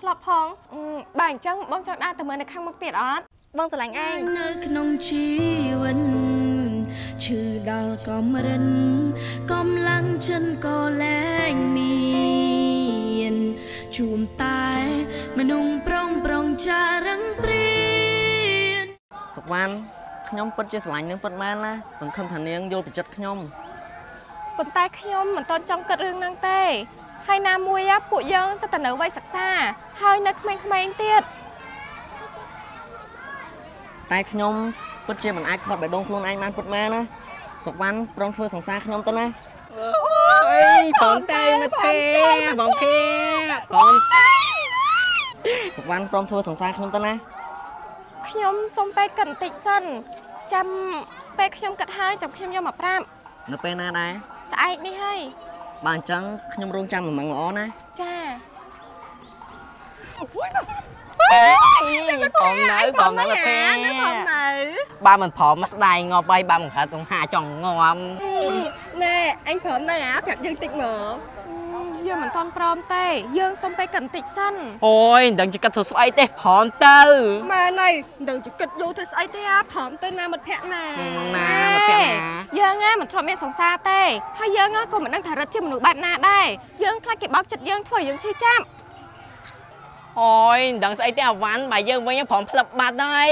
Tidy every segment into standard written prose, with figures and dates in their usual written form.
ลอบพองบ่ายจังบ้องจังได้แต่เมื่อในข้างมุกเตียดออสบ้องสลังไอ้ในขนมชีวันชื่อดาวกอมรินกำลังฉันก็แรงมีជួមតែមនុស្សប្រុងប្រងចារឹងព្រានសុកវ៉ាន់ខ្ញុំពិតជាស្រឡាញ់នឹងពិតមែនណាសង្ឃឹមថានាងយល់ពីចិត្តខ្ញុំប៉ុន្តែខ្ញុំមិនតន់ចង់គិតរឿងហ្នឹងទេហើយណាមួយពួកយើងសិតតែនៅវ័យសិក្សាហើយនៅក្មេងៗទៀតតែខ្ញុំពិតជាមិនអាចខត់បេះដូងខ្លួនឯងបានពិតមែនណាសុកវ៉ាន់ប្រុងធ្វើសង្សារខ្ញុំទៅណាអូយបងតែមកទេបងគេបងសុកវ៉ាន់ព្រមធ្វើសង្សារខ្ញុំទៅណាខ្ញុំសុំពេលកិនបន្តិចសិនចាំពេលខ្ញុំកាត់ហើយចាំខ្ញុំយកមកប្រាប់នៅពេលណាដែរស្អែកនេះហើយបើអញ្ចឹងខ្ញុំរងចាំដំណឹងល្អណាចាអូយបងនៅបងនៅមកពេលបើមិនព្រមមកស្ដាយងាប់ហើយបើមិនហៅទៅហាចង់ងាប់ណែអញព្រមនៅប្រាប់យើងតិចមើលយើងមិនតន់ព្រមទេយើងសុំពេលកិនបន្តិចសិនអូយមិនដឹងជាគិតធ្វើស្អីទេព្រមទៅម៉ែណៃមិនដឹងជាគិតយូរធ្វើស្អីទេព្រមទៅណាមិត្តភក្តិណាមិត្តភក្តិណាយើងមិនធ្លាប់មានសង្សារទេហើយយើងក៏មិនដឹងថារត់ជាមនុស្សបែបណាដែរយើងខ្លាចគេបោកចិត្តយើងធ្វើយើងឈឺចាប់អូយមិនដឹងស្អីទេអាវ៉ាន់បើយើងវិញព្រមផ្លឹបបាត់ហើយ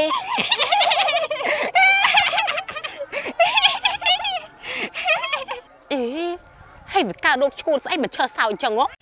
អេហើយវាកើតរោគឈួតស្អីមិនឈើសោអញ្ចឹងហ៎ឥ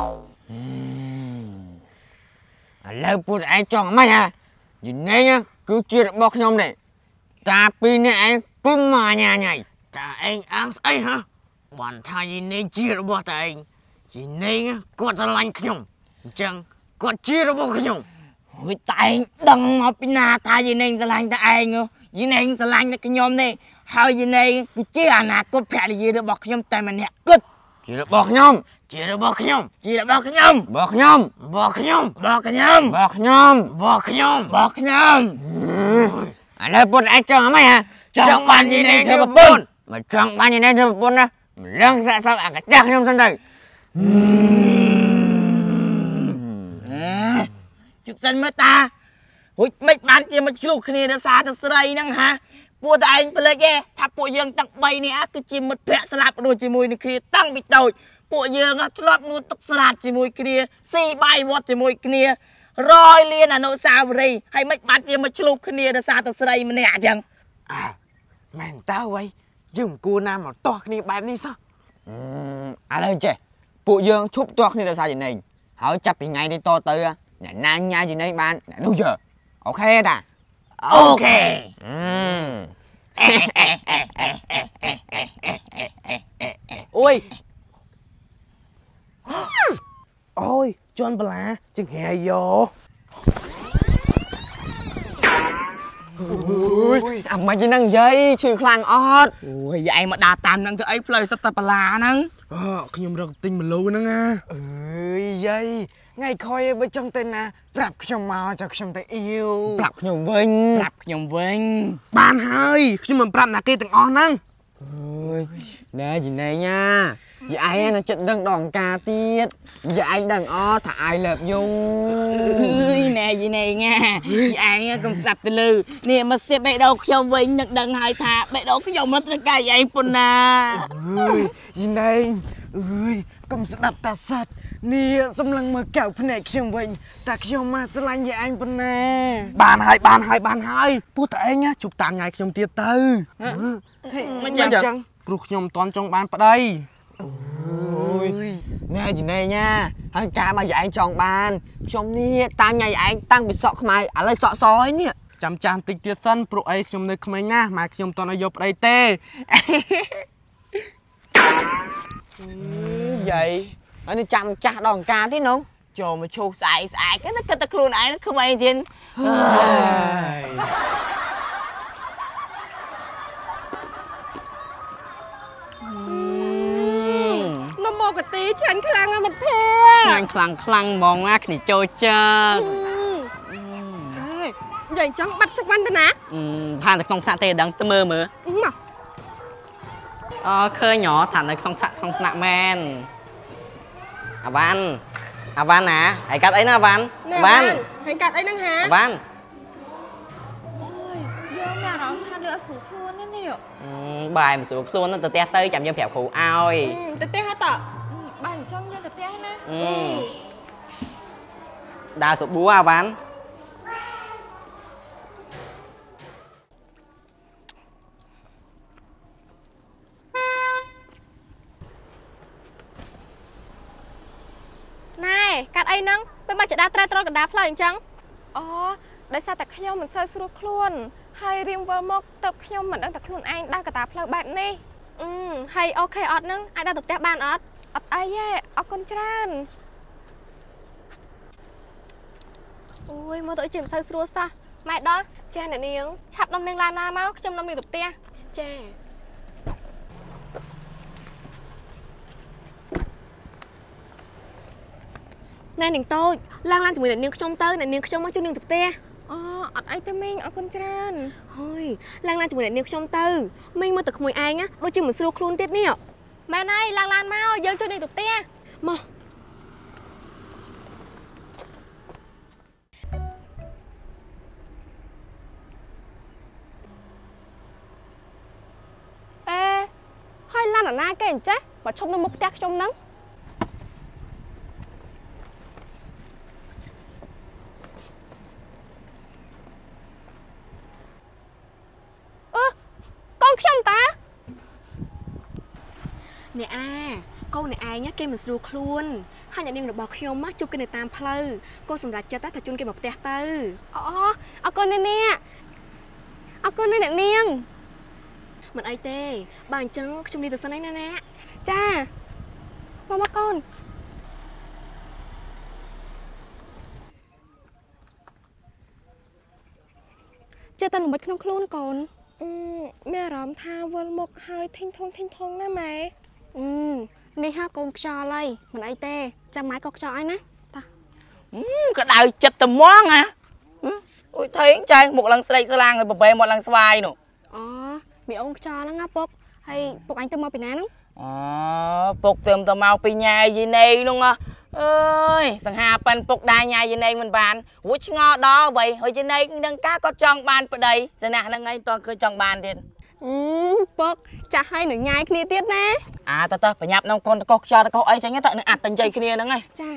ឡូវពួកឯងចង់មិនហ៎យីនេះគឺជារបស់ខ្ញុំនេះតាពីរនេះឯងគុំមកញ៉ាញ៉ៃតាឯងអាងស្អីហ៎បានថាយីនេះជារបស់តាឯងយីនេះគាត់ស្រឡាញ់ខ្ញុំអញ្ចឹងគាត់ជារបស់ខ្ញុំហើយតែឯងដឹងមកពីណាថាយីនេះស្រឡាញ់តាឯងយីនេះស្រឡាញ់តែខ្ញុំនេះហើយយីនេះគឺជាអនាគតភរិយារបស់ខ្ញុំតែម្នាក់គត់ជារបស់ខ្ញុំជារបស់ខ្ញុំជារបស់ខ្ញុំរបស់ខ្ញុំរបស់ខ្ញុំរបស់ខ្ញុំរបស់ខ្ញុំរបស់ខ្ញុំរបស់ខ្ញុំឥឡូវពុតឯងចង់អ្ហ៎ចង់បានយីនេះធ្វើប្រពន្ធមកចង់បានយីនេះធ្វើប្រពន្ធណាម្លឹងសាក់សោកអាកាចាស់ខ្ញុំសិនទៅជុកសិនមើលតារួចមិនបានជាមកឆ្លុះគ្នាដោយសារតែស្រីហ្នឹងហាពួកតែឯងប្លេចទេថាពួកយើងទាំង3នេះគឺជាមិត្តភក្តិស្លាប់ដូចជាមួយនឹងគ្នាតាំងពីតូចពួកយើងធ្លាប់ងូតទឹកស្រាតជាមួយគ្នាស៊ីបាយវត្តជាមួយគ្នារយលានអនុស្សាវរីយ៍ហើយមិនបានជាមកឆ្លុះគ្នាដោយសារតែស្រីម្នាក់អញ្ចឹងមែនតើវ៉ៃយើងគួរណាមកទាស់គ្នាបែបនេះសោះឥឡូវចេះពួកយើងឈប់ទាស់គ្នាដោយសារចំណេញហើយចាប់ពីថ្ងៃនេះតទៅអ្នកណាញ៉ាយចំណេញបានអ្នកនោះយើអូខេតាអូខេអូយអូយជន់បលាជឹងហែយោអូយអាមិនហ្នឹងយាយឈឺខ្លាំងអត់អូយឯងមកដើរតាមហ្នឹងធ្វើអីផ្លូវសិតតែបលាហ្នឹងខ្ញុំរកទិញមលូហ្នឹងណាអើយយាយថ្ងៃក្រោយបើចង់ទៅណាប្រាប់ខ្ញុំមកចុះខ្ញុំទៅអ៊ីវប្រាប់ខ្ញុំវិញបានហើយខ្ញុំមិនប្រាប់ណាគេទាំងអស់ហ្នឹងអើយណែជីណែញ៉ាយីឯងនៅចិត្តដឹងដល់អង្ការទៀតយីឯងដឹងអត់ថា I love you អើយណែជីណែញ៉ាយីឯងកុំស្ដាប់ទៅលើនេះមកស្ទាបបេះដូងខ្ញុំវិញនឹកដឹងហើយថាបេះដូងខ្ញុំមកត្រូវការយីឯងប៉ុណ្ណាអើយជីណែអើយកុំស្ដាប់តាសាត់នេះសម្លឹងមើលកៅភ្នែកខ្ញុំវិញតែខ្ញុំមកស្រឡាញ់យីឯងប៉ុណ្ណាបានហើយពោះតែឯងជប់តាមញ៉ាយខ្ញុំទៀតទៅមិនចឹងព្រោះខ្ញុំមិនទាន់ចង់បានប្តីអូយណែជីណែញ៉ាហើយការមកយីឯងចង់បានខ្ញុំនេះតាមញ៉ាយឯងតាំងពីសក់ខ្មៅឥឡូវសក់សហើយនេះចាំចាស់តិចទៀតសិនព្រោះអីខ្ញុំនៅក្មេងណាស់ម៉ែខ្ញុំមិនទាន់ឲ្យយកប្តីទេយាយហើយនេះចាំចាស់ដល់អង្ការទេនងចូលមកឈូសស្អែកហ្នឹងគិតតែខ្លួនឯងក្មេងទៀតនំមកកទីឆ្ងាញ់ខ្លាំងមិត្តភក្តិខ្លាំងហ្មងណាគ្នាចូលចិត្តយាយចង់បាត់សុកវ៉ាន់ទៅណាថានៅក្នុងថ្នាក់ទេដឹងទៅមើលមកឃើញហ៎ថានៅក្នុងថ្នាក់មែនអាវ៉ាន់ à van nè hãy cắt ấy nè van van hãy cắt ấy nâng hả van ôi dương nhà đó tha lựa sủi luôn đấy nè bài mà sủi luôn nó từ te tới chậm dân phèo khủ ao từ te hết ạ bài trong dân từ te nè đào sụp búa à van này cắt ấy nâng bên bạn chỉ đa trai trôi cả đá phơi chẳng để sao tạc nhau mình sơi sưu luôn hay riêng với một tập nhau mình đang tạc luôn anh đang cả đá phơi bạn đi hay ok ọt nâng ai đang tập te bàn ọt ọt ai vậy ọt con tran ôi mà tôi chìm sơi sưu sao mẹ đó cha này niếng chạp năm miếng lan na máu trong năm miếng tập te cha này nè tôi lang lang chỉ mình nè trong tơ nè trong mắt chú nè tập te ọt ai tê mình ọt con tran thôi lang lang chỉ mình nè trong tơ mình mới tập mùi ai á đôi chim mình sưu luôn tiết nè mẹ này lang lang mau dơ cho nè tập te mà ê hai lan ở na cái gì chứ mà trong nó mốc tét trong nắng con không ta nè cô này ai nhá kem mình sưu luôn hai nhà điên được bọc khiêu mắt chụp cái này tam pleu cô sầm rạch cho ta thật chun kem bọc tét tư con này nè con này nè niêng mình ai tê bàn chân chung đi từ sân ấy nè nè cha mama con cha ta làm bạch không luôn còn mẹ rắm tha vươn một hơi thinh thong nè mẹ đi ha con cho lây mình ai tê cha máy con cho ai nè ta cái đào chật tầm món à ôi thấy trai một lần xây lang rồi bè một lần xoay nè bị ông cho nó ngáp bốc hay bốc anh tôm mau bị ná không bốc tôm mau bị nhai gì này luôn à ơi thằng Hà pan bốc đai nhai gì này mình bàn ủa ngó đó vậy hồi trên đây nâng cá có tròn bàn ở đây giờ nào nâng ngay toàn cứ tròn bàn thì bốc chả hay nữa nhai kia tiết nè ta phải nhập nông con có cho có ấy tránh cái tận nó ạt tận dây kia nữa ngay cha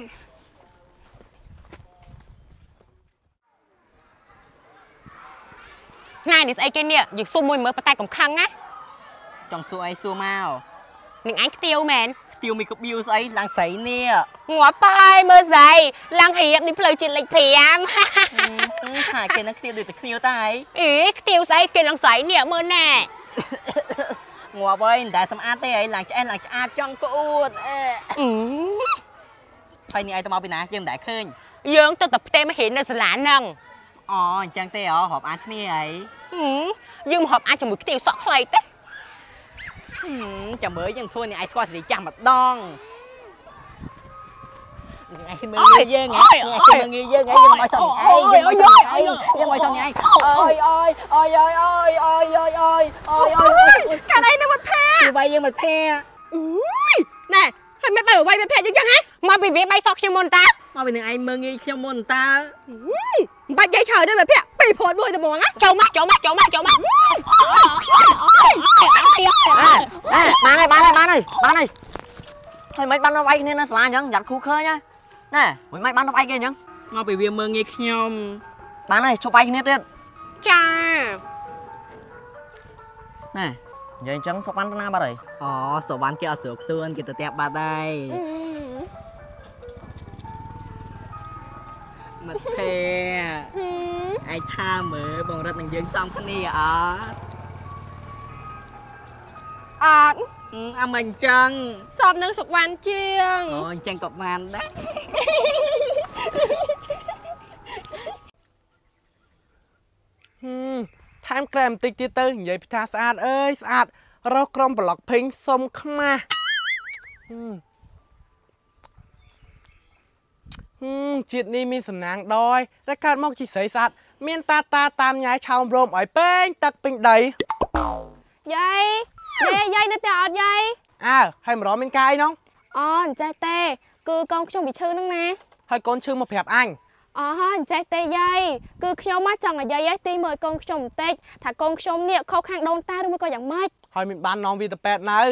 này đi xây kia nè dịch xu môi mới bắt tay còn khăng á trong xu ấy xu mau những anh tiêu mền tiêu mình có bill ấy lang sấy nè ngõ pai mơ dày lang hiệp đi plei chuyện lệch phèm hả kia nó tiêu được từ tiêu tay ý tiêu sấy kia lang sấy nè mơ nè ngõ ơi đã xong ăn tê ấy lang cho em lang cho trong cô thôi nè ai tao mau bên nào dương đại khơi dương tao tập tê mới hiện nơi sờ lạn nâng chẳng tê hộp ăn nè ấy dương hộp ăn cho một cái tiêu sọt lại té chào mới dân thôi này ai coi thì chăm mặt đòn ngày mưa nghe dân ngày mưa nghe dân ngày dân mọi sòng ngày dân mọi sòng ngày ôi cả đây nó một phe bay dân một phe nè hay mấy bay ở bay một phe chứ chẳng hả mà bị vẽ bay sọt trong môn ta mà bị ai mưa nghe trong môn ta bắt dây trời đây là phe bị phốt đuôi từ mòn á trâu mắt bạn ơi thôi mấy bạn nó bay nên nó là nhẫn giặt khu khơi nhá nè mấy bạn nó bay kia nhẫn nó bị viêm mơ nghe nhom bạn ơi cho bay nè tiên cha nè giờ trắng số bán na ba rồi số bán kia sửa tương kita tiap ba đây mặt phê ai tha mở bằng rất là dương xong cái này mình chân sọp nâng sụp van chiêng chân cọp van đấy tham krem tích tiết tư vậy ta sạch ơi sạch rau crom block pink xôm khma chuyện này mình sầm nang đôi ra cắt móc chỉ sấy sạch miên ta tam nhái chào rôm ở bên tắc pin đầy dây nó tẹt dây hay mà đó bên cay không cha tê cứ con trong bị chư nâng nè ហើយកូនឈឺមកប្រាប់អញអូចេះទេយាយគឺខ្ញុំមកចង់ឲ្យយាយទីមើលកូនខ្ញុំបន្តិចថាកូនខ្ញុំនេះខុសខាងដូនតាឬមួយក៏យ៉ាងម៉េចហើយមានបាននាំវាទៅពេទ្យនៅ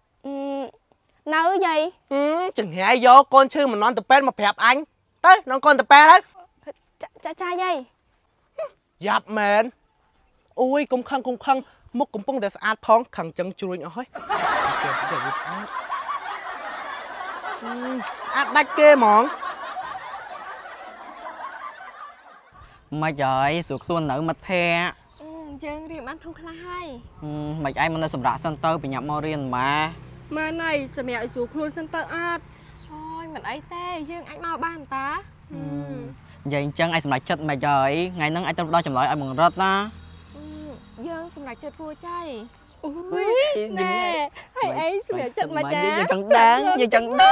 យាយចង្រៃយកកូនឈឺមិននន់ទៅពេទ្យមកប្រាប់អញទៅនំកូនទៅពេទ្យហើយចាយាយយ៉ាប់មែនអូយកុំខឹងមុខកំពុងតែស្អាតផងខឹងចឹងជ្រួញអស់ហើយស្អាតដាច់គេហ្មងមិនហើយស្រួលខ្លួននៅមិត្តភ័ក្តិយើងរៀនបានធូរខ្លះហើយមិនឯងមិននៅសម្រាប់សិនទៅបញ្ញាប់មករៀនម៉ែណៃសម្រាប់ឲ្យស្រួលខ្លួនសិនទៅអត់អូយមិនអីទេយើងអាចមកបានតានិយាយអញ្ចឹងឯងសម្រាប់ចិត្តមិនហើយថ្ងៃហ្នឹងឯងទៅដល់ចម្លើយឲ្យបង្រិតណាយើងសម្រាប់ចិត្តរួចចៃអូយណែហើយអីសម្រាប់ចិត្តមកចាយើងចង់ដឹងយើងចង់ដឹង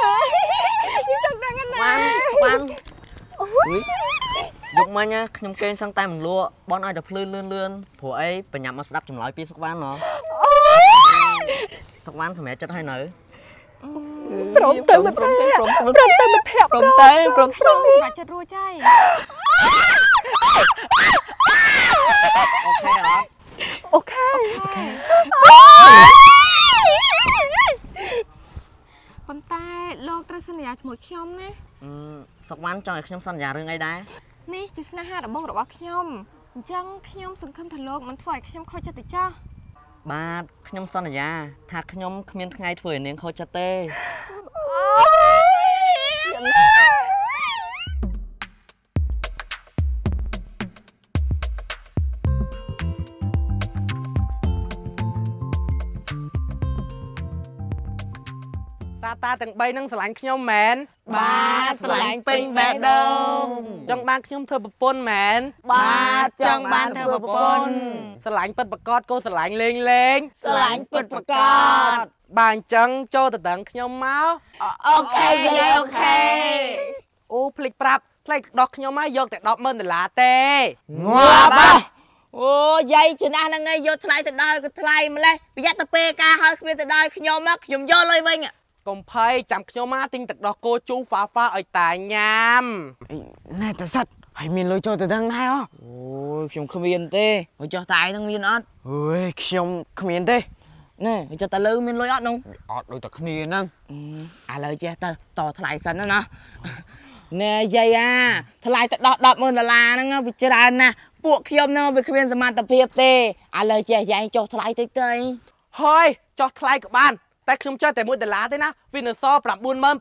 បានអូយយកមិញណាខ្ញុំកេងសឹងតែមិនលក់បនឲ្យតែភ្លឺលឿនព្រោះអីបញ្ញាប់មកស្ដាប់ចម្លើយពីសុកវ៉ាន់ហ៎សុកវ៉ាន់សម្រាប់ចិត្តឲ្យនៅព្រមទៅមិត្តភ័ក្តិព្រមទៅសម្រាប់ចិត្តរួចចៃអូខេប៉ុន្តែលោកត្រូវសន្យាជាមួយខ្ញុំណាសុកវ៉ាន់ចង់ឲ្យខ្ញុំសន្យារឿងអីដែរនេះជាស្នេហាដំបូងរបស់ខ្ញុំអញ្ចឹងខ្ញុំសង្ឃឹមថាលោកមិនធ្វើឲ្យខ្ញុំខូចចិត្តទេចាស់បាទខ្ញុំសន្យាថាខ្ញុំគ្មានថ្ងៃធ្វើឲ្យនាងខូចចិត្តទេតាទាំង3នឹងស្រឡាញ់ខ្ញុំមែនបាទស្រឡាញ់ពេញបេះដូងចង់បានខ្ញុំធ្វើប្រពន្ធមែនបាទចង់បានធ្វើប្រពន្ធស្រឡាញ់ពិតប្រកបកូនស្រឡាញ់លេងស្រឡាញ់ពិតប្រកបបាទអញ្ចឹងចូលទៅដឹងខ្ញុំមកអូខេអូខេអូភ្លេចប្រាប់ថ្លៃដោះខ្ញុំមកយកតែ$10,000ទេងាប់អូយាយចំណាស់ហ្នឹងឯងយកថ្លៃទៅដល់ក៏ថ្លៃម្លេះប្រយ័ត្នទៅពេលការហើយគ្មានទៅដល់ខ្ញុំមកខ្ញុំយកលុយវិញកុំភ័យចាំខ្ញុំមកទិញទឹកដោះគោជូរហ្វាឲ្យតាញ៉ាំណែតសិតហើយមានលុយចូលទៅដឹងដែរអូយខ្ញុំគ្មានទេហើយចុះតាឯងនឹងមានអត់អើយខ្ញុំគ្មានទេណែចុះតាលើមានលុយអត់នោះអត់ដូចតែគ្នាហ្នឹងឥឡូវចេះទៅតថ្លៃសិនណាណែយាយថ្លៃទៅដោះ$10,000ហ្នឹងវាច្រើនណាស់ពួកខ្ញុំហ្នឹងវាគ្មានសមត្ថភាពទេឥឡូវចេះយាយចុះថ្លៃតិចទៅហើយចុះថ្លៃក៏បានតែខ្ញុំចេះតែ$1ទេណាវានៅសល់$99,999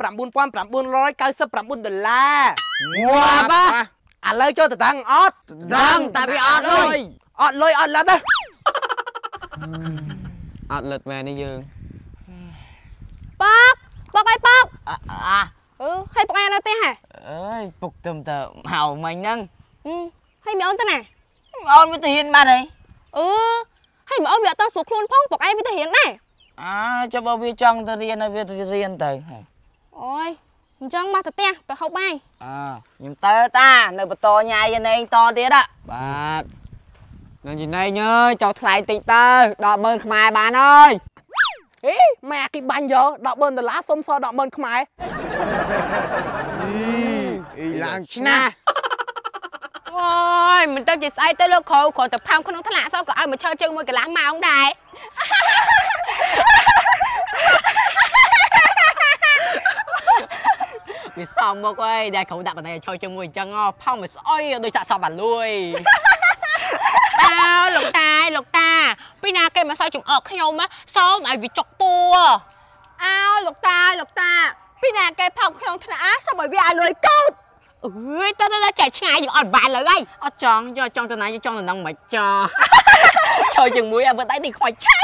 ងាប់ឥឡូវចូលទៅដឹងអត់ដឹងតែវាអត់លុយអត់លុយអត់លិតទេអត់លិតមែននេះយើងប៉កឲ្យប៉កហើយប៉កឯនៅទេហ៎អើយពុកទៅមកមិញហ្នឹងហើយមីអូនទៅណាអូនវាទៅរៀនបាត់ហើយហើយមីអូនវាអត់ទៅស្រួលខ្លួនផងប៉កឯងវាទៅរៀនដែរចាំបើវាចង់ទៅរៀនឲ្យវាទៅរៀនទៅអូយអញ្ចឹងមកទៅផ្ទះទៅហូបបាយខ្ញុំទៅតានៅបន្តញ៉ាយណែងតទៀតបាទនៅជីណែងអើយចោលថ្លៃតិចទៅ$10,000ខ្មែរបានអើយអីម៉ែអាគីបាញ់យក$10,000សុំសល់$10,000ខ្មែរអីឡើងឆ្នាអូយមិនទៅជាស្អីទៅលោកគ្រូគ្រាន់តែផាំក្នុងថ្នាក់សោះក៏ឲ្យមកឈរជើងមួយកន្លះម៉ោងដែរវាសំមកអើយដែលគ្រូដាក់បណ្ដៃឲ្យឈរជើងមួយអញ្ចឹងផោមមិនស្អុយដូចចាក់សពអាលួយលោកតាពីណាគេមកសើចង្អកខ្ញុំសូមឲ្យវាចុកពួរលោកតាពីណាគេផោមក្នុងថ្នាក់សូមឲ្យវាឲ្យលួយកោតអើយទៅចែកឆ្ងាយយើងអត់បានលើហើយអត់ចង់យកចង់ទៅណាយើងចង់ទៅនឹងមិនចោឈរជាមួយឲ្យមើលដៃទីខ្វាច់ឆា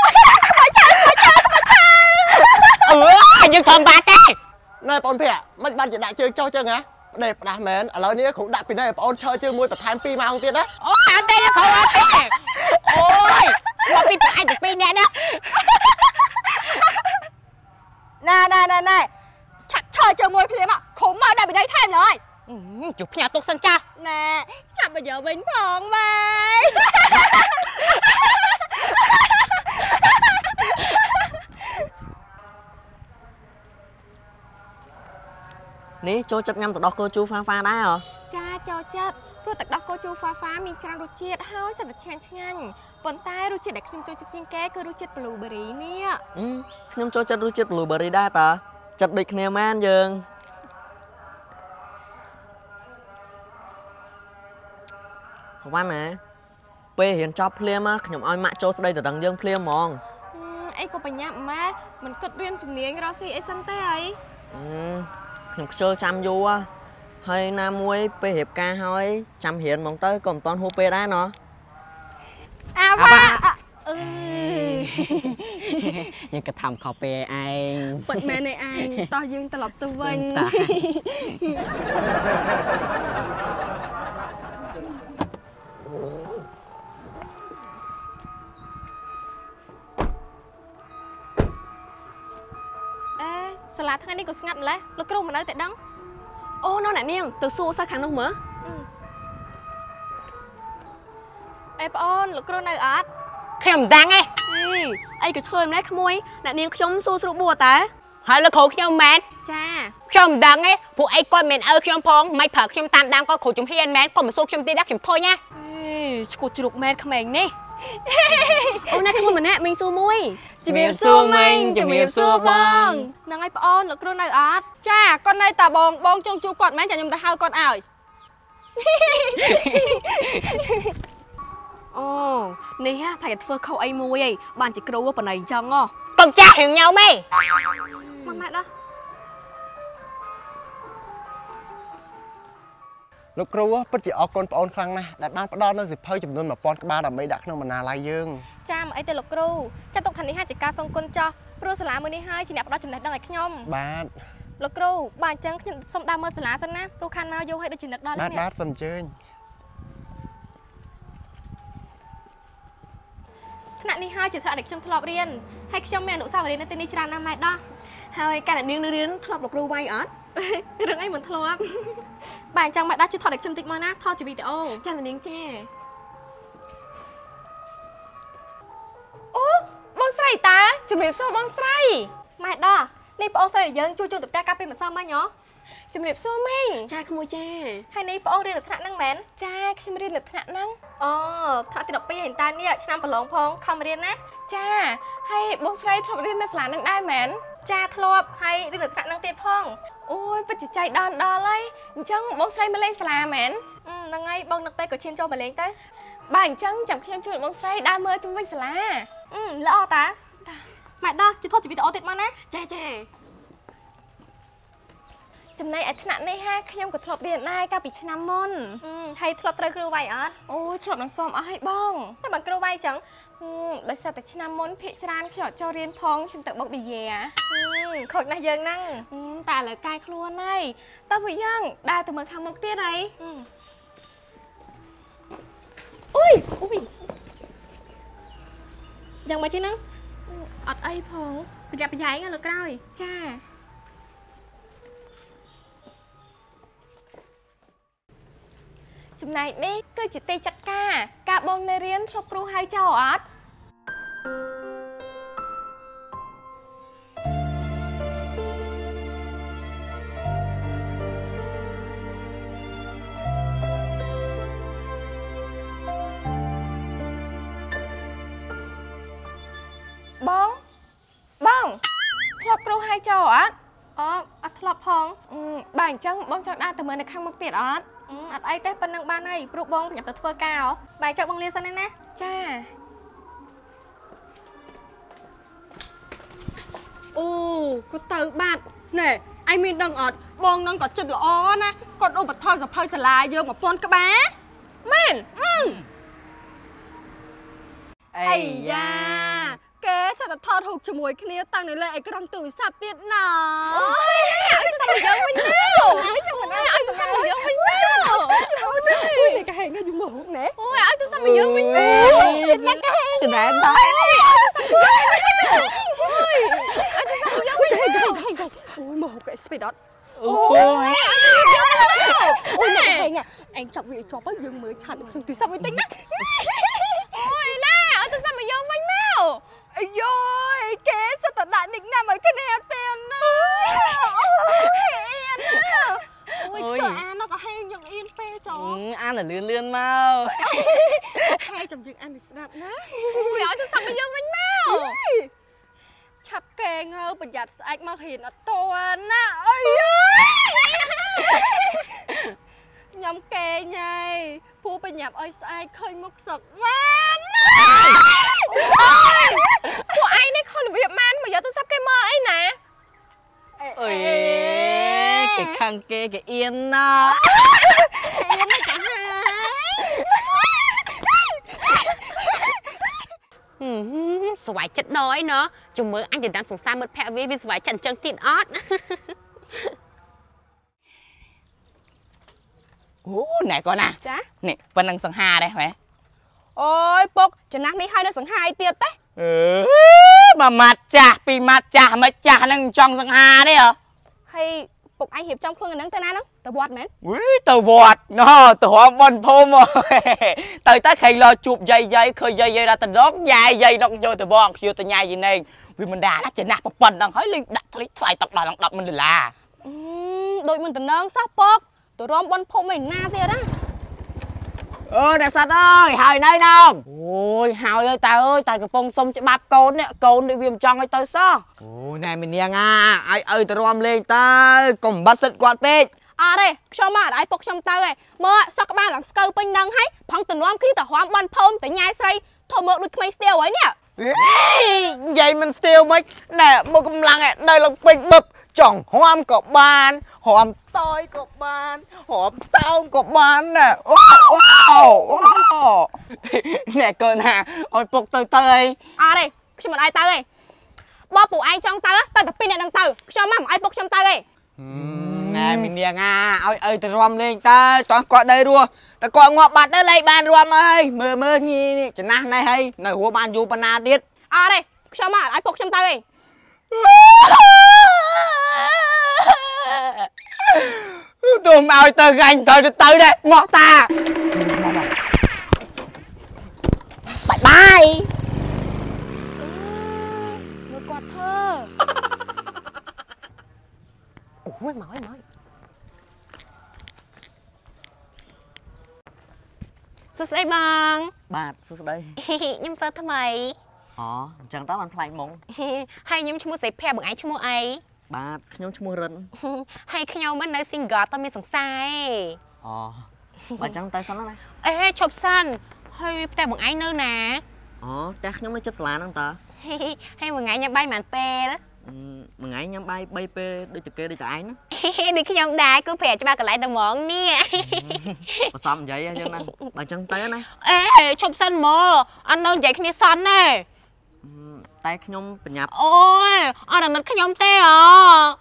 យើងធំបាត់ទេណែបងភ័ក្រមិនបានជាដាក់ជើងចុះចឹងហ៎ផ្ដេសផ្ដាស់មែនឥឡូវនេះគ្រូដាក់ពីនេះឲ្យបងឈរជើងមួយបន្ថែម2ម៉ោងទៀតណាអូអត់ទេគ្រូអត់ទេអូយមកពីប្រអែកទៅ2នាក់ណែឆាប់ឈរជើងមួយភ្លាមគ្រូមកដាក់ពីនេះថែមเลยជុះផ្ញើទុកសិនចាណែចាប់មកយកវិញផងបាយ ní cho chất nhâm từ đó cô chú pha pha đá hả cha cho chất rồi từ đó cô chú phá mình trang rút chiết hơi sẽ được chén ngang bận tay rút chiết đểខ្ញុំ cho chất chiên ké cứ rút chiết blueberry nè ខ្ញុំចូលចិត្តរសជាតិ blueberry ដែរតាចិត្តដូចគ្នាមែនយើងសវណ្ណណាពេលរៀនចប់ភ្លាមខ្ញុំឲ្យម៉ាក់ចូលស្ដីទៅដឹងយើងភ្លាមហ្មងអីក៏បញ្ញាប់ម៉ែមិនគិតរៀនជំនាញរកស៊ីអីសិនទេអីខ្ញុំខ្ជិលចាំយូរហើយណាមួយពេលរៀបការហើយចាំរៀនហ្មងទៅក៏មិនតាន់ហួសពេលដែរណោះអាវ៉ាយើងក៏ធ្វើខុសពេលឯងពិតមែនឯងតោះយើងត្រឡប់ទៅវិញសាលាថ្ងៃនេះក៏ស្ងាត់ម្ល៉េះលោកគ្រូមិននៅតែដឹងអូនៅអ្នកនាងទៅសួរសិស្សខាងនោះមើលអេបងអូនលោកគ្រូនៅអត់ខ្ញុំមិនដឹងទេអីក៏ឈើម្ល៉េះក្មួយអ្នកនាងខ្ញុំសួរស្រួលបួតាហើយលោកគ្រូខ្ញុំមែនចាខ្ញុំមិនដឹងទេពួកអីគាត់មិនអើខ្ញុំផងមិនប្រើខ្ញុំតាមដានគាត់គ្រូជំហានមែនគាត់មកសួរខ្ញុំទៀតខ្ញុំធុញណាឈ្គួតជ្រុកមែនក្មេងនេះអូនណាក្មួយម្នាក់មីងសួរមួយជំរាបសួរមីងជំរាបសួរបងហ្នឹងហើយប្អូនលោកគ្រូនៅអត់ចាគាត់នៅតែបងចង់ជួបគាត់មែនចាខ្ញុំទៅហៅគាត់ឲ្យអូនេះប្រហែលធ្វើខុសអីមួយឯងបានជាគ្រូប៉ុណ្ណឹងអញ្ចឹងកុំចាស់រឿងញ៉ៅម៉េចមកម៉ែដោះលោកគ្រូពិតជាអរគុណបងអូនខ្លាំងណាស់ដែលបានផ្ដល់នូវសិភៅចំនួន 1000 ក្បាលដើម្បីដាក់ក្នុងបណ្ណាល័យយើងចាមិនអីទេលោកគ្រូចាត់ទុកថានេះជាការសងគុណចោះព្រោះសាលាមួយនេះហើយជាអ្នកផ្ដល់ចំណេះដឹងឲ្យខ្ញុំបាទលោកគ្រូបាទអញ្ចឹងខ្ញុំសូមដើរមើលសាលាសិនណាព្រោះខានមកយកឲ្យដូចចំណឹកដល់នេះបាទសូមអញ្ជើញថ្នាក់នេះហើយជាថ្នាក់ដែលខ្ញុំធ្លាប់រៀនហើយខ្ញុំមានអនុស្សាវរីយ៍នៅទីនេះច្រើនណាស់ម៉ែដោះហើយការអ្នកនាងនៅរៀនធ្លាប់លោកគ្រូវាយអត់រឿងអីមិនធ្លាប់បាទអញ្ចឹងម៉ែដោះជួយថតឲ្យខ្ញុំតិចមកណាថតជាវីដេអូចាអ្នកនាងចាអូបងស្រីតាជំរាបសួរបងស្រីម៉ែដោះនេះបងស្រីយើងជួយទៅផ្ទះកាលពីម្សិលមិញហ៎ជំរាបសួរមីងចាក្មួយចាហើយនេះបងរៀននៅថ្នាក់ហ្នឹងមែនចាខ្ញុំរៀននៅថ្នាក់ហ្នឹងអូថ្នាក់ទី12ហើយតានេះឆ្នាំប្រឡងផងខំរៀនណាចាហើយបងស្រីធ្លាប់រៀននៅសាលាហ្នឹងដែរមែនចាធ្លាប់ហើយរៀននៅថ្នាក់ហ្នឹងទៀតផងអូយពិតជាចៃដន្យដល់ហើយអញ្ចឹងបងស្រីមកលេងសាលាមែនហ្នឹងហើយបងនឹកពេលក៏ឈានចូលមកលេងទៅបាទអញ្ចឹងចាំខ្ញុំជួយបងស្រីដើរមើលជុំវិញសាលាល្អតាម៉ែដោះជួយថតវីដេអូទៀតមកណាចាចំណែកឯថ្នាក់នេះហាខ្ញុំក៏ធ្លាប់រៀនដែរកាលពីឆ្នាំមុនហើយធ្លាប់ត្រូវគ្រូវាយអត់អូយធ្លាប់នឹងសមអស់ហើយបងតែបើគ្រូវាយចឹងដោយសារតែឆ្នាំមុនភាគច្រើនខ្ញុំអត់ចូលរៀនផងខ្ញុំទៅបុកប៊ីយ៉ាខូចណាស់យើងហ្នឹងតែឥឡូវកាយខ្លួនហើយតើពួកយើងដើរទៅមើលខាងមុខទៀតហើយអូយយ៉ាងម៉េចទេហ្នឹងអត់អីផងប្រយ័ត្នប្រយែងលើក្រោយចាចំណែកនេះគឺជាទីចាត់ការបងនៅរៀនធ្លាប់គ្រូហៅចោលអត់បងធ្លាប់គ្រូហៅចោលអត់អត់ធ្លាប់ផងបាទអញ្ចឹងបងចង់ដើរទៅមើលនៅខាងមុខទៀតអត់អត់អីទេប៉ុណ្ណឹងបានហើយព្រោះបងខ្ញុំទៅធ្វើការបាយចុះបងលាសិនណាចាអូគាត់ទៅបាត់ណែឯងមានដឹងអត់បងនឹងក៏ចិត្តល្អណាគាត់ឧបត្ថម្ភសភៅសាលាយើង1000ក្បាលមែនអីយ៉ាគេសិតតែថតរូបជាមួយគ្នាតាំងនៅលើអេក្រង់ទូរស័ព្ទទៀតណាអូយឲ្យទៅយើងវិញទៅឲ្យទៅយើងវិញទៅអូយគេហែងយមកណែអូយឲ្យទៅសាប់យើងវិញទៅណាគេច្នៃដែរនេះឲ្យទៅសាប់យើងវិញទៅអូយឲ្យទៅសាប់យើងវិញទៅអូយមកគេស្ពីដអត់អូយអូយណែឯងចាប់វាជាប់ទៅយើងមើលឆាតក្នុងទូរស័ព្ទវិញតិចណាអូយណាឲ្យទៅសាប់យើងវិញមកអាយយគេសិតតែដាក់និកណាំឲ្យគ្នាទៀតណាអូយអៀនណា Mày chờ ăn nó có hay nhượng yên phê chó. Ăn là lươn mau. Hay chồng chừng ăn thì sạch ná. Mày hỏi cho sao bây giờ mình mau. Chắp kê ngơ bà giặt sạch mà hiền ở toàn á. Ôi ơi. Nhầm kê nhây. Phu bà nhập ơi sạch khơi mốc sực man. Của anh ấy không là việc man mà giờ tôi sắp cái mơ ấy nè. Ôi cái khăn kê cái yên nó. Yên nó chẳng hả. Xoài chất đói nó. Chúng mới anh chỉ đang xuống xa mất phẹ vì xoài chẳng chân tiện ót. Nè con à. Chá. Nè, vẫn đang sẵn hà đây hả? Ôi bốc, chẳng nắng đi hai đứa sẵn hai tiệt đấy. Mà mặt chả, vì mặt chả đang trong sẵn hà đấy hả? Hay bốc anh hiệp trong phương nắng tên nào đó? Tao bọt mến. Tao vọt, nó, tao hóa bần phôm rồi. Tao ta khánh lo chụp dây, khơi dây ra tao đốt dây đọc vô tao bọn, khiêu tao nhai gì này. Vì mình đã chắc nạp một phần đang hỏi linh đặt lại tọc đỏ đọc mình là. Đội mình tao nâng sao bốc. Tụi rõm bần phôm mình na tiệt đó. Nè Sạch ơi, Hời nơi nào? Ôi, Hời ơi, tao cái bông sông chạy bạp côn đi viêm trong ấy tao sao? Ôi, nè mình nè à, ai ơi tao rõm lên tao, còn bắt sật quạt bết. Đây, cho mà ai bốc trong tao này. Mơ, sao các bạn làm skơ bình nâng hay? Phóng tụi rõm khi tao hoám bần phôm tới nhai xây. Thôi mơ đôi khmây stiêu ấy nè. Vậy mình stiêu mấy. Nè, một cầm lăng này, đây là bình bập. Chọn hoám có bàn, hoám tôi có bàn, hoám tao có bàn nè. Nè con à, ôi bốc tao ơi. Đây, cho mà ai tao này. Bó phụ ai trong tao á, tao tập pin này đằng tao. Cho mà ai bốc trong tao này. Nè mình nè à, ơi tao rõm lên tao, toàn có đây đua. Tao có ngọt bát đây lấy bàn rõm ơi. Mơ nhì, chẳng nà này hay, này hùa bàn dù bàn na tiết. Đây, cho mà ai bốc trong tao này. Tôi mau tao gành thôi tới đây, ngọt ta. Bye. Một quạt thơ. Ôi mới. Sốt đây bằng. Bát, sốt đây. Nhưng sao thầm mày? Chẳng đó bàn phai mông. Hay nhưng chú mua giấy phè bằng ai chú mua ấy? Bát, nhóm chú mua rinh. Hay khi nhau mất nơi xin gọt tao mới sẵn sai. Bà chẳng tay sẵn đó này. Ê, chụp sẵn. Hay tay bằng ai nơi nè. Chắc nhóm nó chất lá nâng ta. Hay bằng ai nhằm bay màn phè đó. Mà ngày nhắm bay pê đi từ kia đi từ ai nữa. Đi khi nhau đá cứ phè cho ba còn lại tao món nè. Bà xong vậy dân anh. Bà chẳng tay này. Ê, chụp sẵn mơ. Anh đâu dạy khi này sẵn nè. Tay nhóm bà nhập. Ôi, anh đang nứt khi nhóm tê à.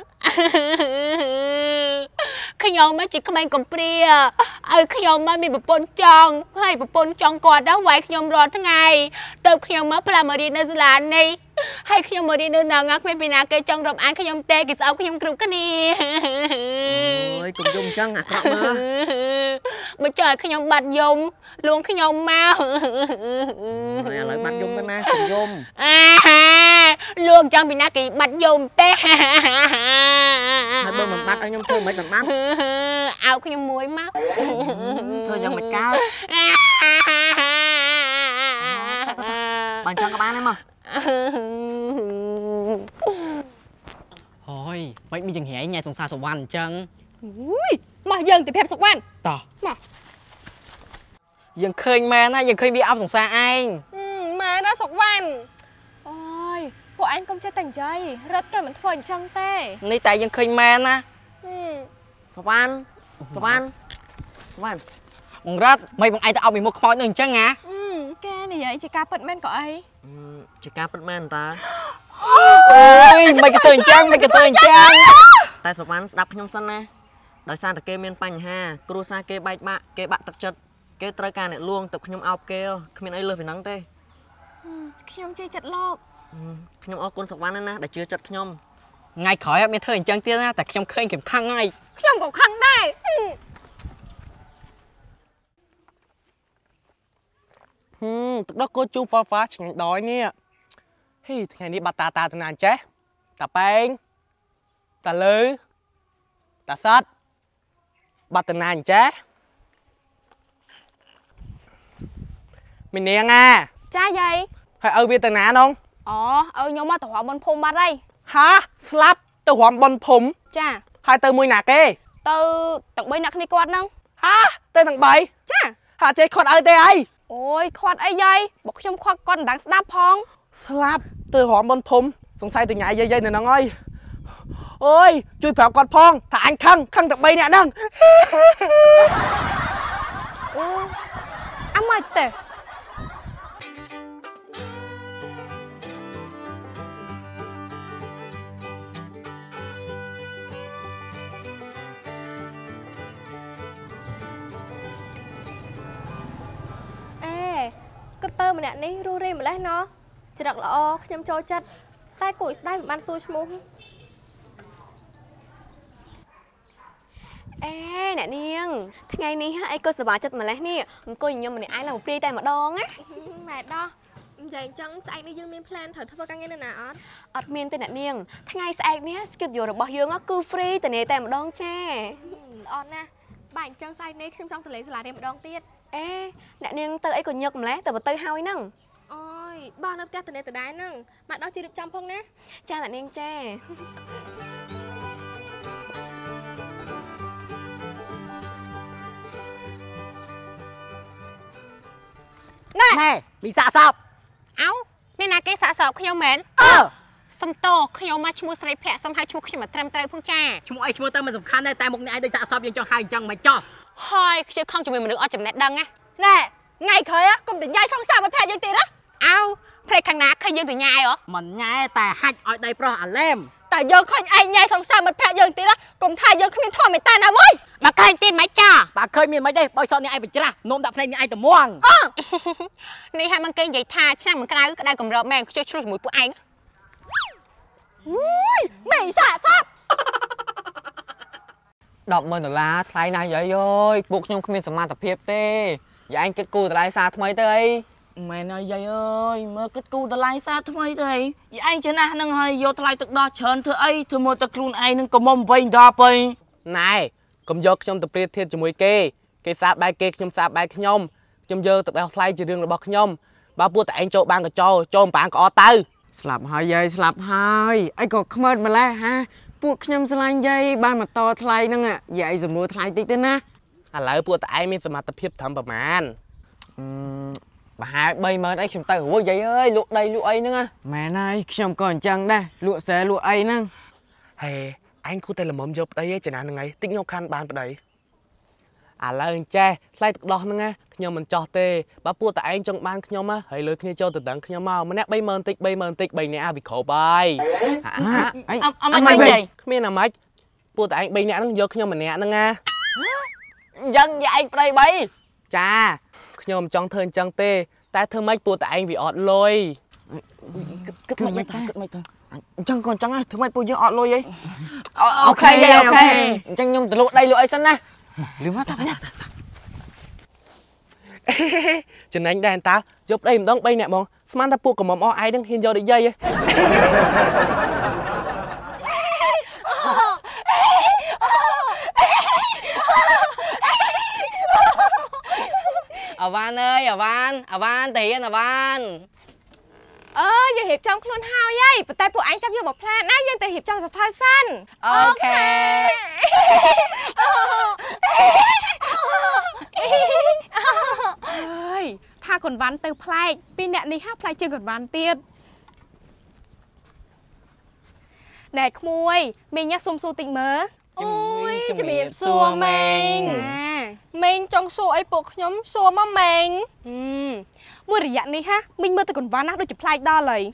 Khi nhóm mới chỉ có mấy cầm pria. Khi nhóm mới bị bột chong. Hay bột chong quạt đó vậy khi nhóm rồi tháng ngày. Từ khi nhóm mới là đi nơi là này. Hay khi nhóm mới đi nơi nào ngạc mấy bị nà cây trong rộng án khi nhóm tê kì sao khi nhóm cựu cái nè. Ôi, cùng dùng chăng à cọng mà. Bởi trời khi nhóm bạch dùng. Luôn khi nhóm mau. Này lại bạch dùng tên nè, cùng dùng. Luôn chẳng bị nà kì bạch dùng tê. Hai bơ mình bắt anh nhóm thương mấy tầng mắt. Áo khi nhóm muối mắt. Thôi dân mạch cao. Bạn chọn các bạn em mà. Thôi, mấy mình chẳng hề nhà trong xa sổ văn chăng. Mà dân thì phép sọc văn. Tỏ. Mà. Dân khơi mà na, dân khơi bị áo trong xa anh. Mà nó sọc văn. Ôi, bộ anh không chơi tình chơi. Rất cả mình phơi chăng tê. Này tại dân khơi mà na. Sọc văn. Sọc văn. Sọc văn. Bằng rất, mấy bằng ai ta áo bị một khói nâng chăng á. Cái này vậy chị ca bật men cậu ấy. Chị ca bật men ta. Ôi, mấy cái tường chăng. Tại sọc văn đập nhóm sân nè. Đời xa ta kê miên bánh ha. Cú xa kê bạch bạ, kê bạ tật chất. Kê trời ca này luôn, tập nhóm áo kê. Không biết ấy lừa phải nắng tê. Nhóm chơi chật lộp. Nhóm áo con sọc văn nè, đã chưa chật nhóm. Ngay khỏi em thơ hình chăng tiên á, tại nhóm khơi kiểm thăng ngay. Nhóm có khăn đây. Tức đó cô chú phá chẳng đói nè. Thì ngày đi bà ta từ nàn chết. Ta bánh. Ta lư. Ta sắt. បាត់តាណាអញ្ចេះមីនាងអាចាយាយហើយឲ្យវាតាណានងអូឲ្យខ្ញុំមកទៅរំបនភូមិបាត់ហើយហាស្លាប់ទៅរំបនភូមិចាហើយទៅមួយណាគេទៅទាំង3អ្នកគ្នាគាត់ហ្នឹងហាទៅទាំង3 ចាហាចេះខាត់ឲ្យទេអីអូយខាត់អីយាយបើខ្ញុំខាត់គាត់មិនដឹងស្ដាប់ផងស្លាប់ទៅរំបនភូមិសង្ស័យទៅញ៉ាយយាយនៅហ្នឹងហើយអូយជួយប្រាប់គាត់ផងថាអញខឹងតែ3នាក់ហ្នឹងអូអាម៉េចទេទៅម្នាក់នេះរੂរេម្លេះណោះច្រឹកល្អខ្ញុំចូលចិត្តតែគួយស្ដាយមិនបានសួរឈ្មោះអេអ្នកនាងថ្ងៃនេះអីក៏សប្បាយចិត្តម្លេះនេះអង្គុយខ្ញុំម្នាក់ឯងឡើងព្រាយតែម្ដងណាម៉ែដោះនិយាយអញ្ចឹងស្អែកនេះយើងមាន plan ត្រូវធ្វើការងារនៅណាអត់មានទេអ្នកនាងថ្ងៃស្អែកនេះ schedule របស់យើងគឺ free តែតែម្ដងចាល្អណាស់បាទអញ្ចឹងស្អែកនេះខ្ញុំចង់ទៅលេងសាលារៀនម្ដងទៀតអេអ្នកនាងទៅអីក៏ញឹកម្លេះទៅទៅហើយហ្នឹងអូយបាទនៅផ្ទះទៅនេះទៅដែរហ្នឹងមកដល់ជួយរៀបចំផងណាចាអ្នកនាងចាណែមីសាកសពអោអ្នកណាគេសាកសពខ្ញុំមែនសំតោខ្ញុំមកឈ្មោះស្រីភ័ក្រសំហៅឈ្មោះខ្ញុំមកត្រឹមត្រូវផងចាឈ្មោះអីឈ្មោះទៅមិនសំខាន់ទេតែមុខនេះឯងដូចសាកសពយើងចង់ហៅអញ្ចឹងមិនចោះហើយខ្ញុំខំជាមួយមនុស្សអត់ចំណេះដឹងណាណែថ្ងៃក្រោយកុំទៅញ៉ាយសងសារមិត្តភក្តិយើងទៀតណាអោព្រែកខាងណាឃើញយើងទៅញ៉ាយហ៎មិនញ៉ាយតែហាច់ឲ្យដៃប្រុសអាឡែមតែយើងឃើញឯងញ៉ាយសងសារមិត្តភក្តិយើងទៀតណាកុំថាយើងគ្មានធម៌មេត្តាណាវើយបើឃើញទៀតមិនចាបើឃើញមានមិនទេបើសតនេះឯងបច្រាស់នោមដាក់ភ្នែកនេះឯងត្មងនេះហើយមិនគេនិយាយថាឆ្នាំមិនក្តៅក្តៅកំរើបមែនខ្ញុំជ្រុះជាមួយពួកឯងអូយមិនសាកសព $10,000ថ្លៃណាស់យាយអើយពួកខ្ញុំគ្មានសមត្ថភាពទេយាយឯងគិតគូរតម្លៃសារថ្មីទៅអីមែនហើយយាយអើយមើលគិតគូរតម្លៃសារថ្មីទៅអីយាយឯងចេះណាស់ហ្នឹងហើយយកថ្លៃទឹកដោះច្រើនធ្វើអីធ្វើមកតែខ្លួនឯងនឹងកុំមកវិញដល់ទៅណែកុំយកខ្ញុំទៅប្រៀបធៀបជាមួយគេសាបបែកគេខ្ញុំសាបបែកខ្ញុំយកទឹកដោះថ្លៃជារឿងរបស់ខ្ញុំបើពួកតែឯងចូលបានកញ្ចោចូលបាងក្អត់ទៅស្លាប់ហើយយាយស្លាប់ហើយអីក៏ខ្មើតម្លេះហាពួកខ្ញុំស្រឡាញ់យាយបានមកតថ្លៃហ្នឹងយាយសំនួរថ្លៃតិចទេណាឥឡូវពួកតែឯងមានសមត្ថភាពត្រឹមប្រមាណប្រហែល30000អីខ្ញុំទៅរួចយាយអើយលក់ដីលក់អីហ្នឹងមែនហើយខ្ញុំក៏អញ្ចឹងដែរលក់ស្រែលក់អីហ្នឹងហេអញគូតែល្មមយកប្តីឯងចំណានហ្នឹងឯងតិចខ្ញុំខាន់បានប្តីឥឡូវអញ្ចេះថ្លៃទឹកដោះហ្នឹងខ្ញុំមិនចោះទេបើពួកតែឯងចង់បានខ្ញុំហើយលើគ្នាចូលទៅដឹងខ្ញុំមកម្នាក់30000តិច3នាក់វិក្រោបហើយអមិនវិញគ្មានអាម៉េចពួកតែឯង3នាក់ហ្នឹងយកខ្ញុំម្នាក់ហ្នឹងណាអញ្ចឹងយាយឯងប្តី3ចាខ្ញុំមិនចង់ធ្វើអញ្ចឹងទេតែធ្វើម៉េចពួកតែឯងវាអត់លុយគិតមិនទៅអញ្ចឹងក៏អញ្ចឹងធ្វើម៉េចពួកយើងអត់លុយអីអូខេអញ្ចឹងខ្ញុំទៅលក់ដីលក់អីសិនណាលឺមកតាចំណេញដែរតើយកប្តីម្ដង3នាក់ហ្មងស្មានថាពួកកំមុំអស់ឯងនឹងហ៊ានយកដូចយាយអាវ៉ានអើយអាវ៉ានទៅរៀនអាវ៉ានអើយយើងរៀបចំខ្លួនហើយប៉ុន្តែពួកឯងចាំយកមកផ្លានណាយើងទៅរៀបចំសភៅសិនអូខេអើយថាកូនវ៉ាន់ទៅប្លែកពីអ្នកនេះហាប្លែកជាងកូនវ៉ាន់ទៀតណែក្មួយមីងសុំសួរតិចមើលអូយជំរាបសួរម៉េងម៉េងចង់សួរអីពួកខ្ញុំសួរមកម៉េងមួយរយៈនេះហាមីងមើលទៅកូនវ៉ាន់ណាដូចជាប្លែកដល់ហើយ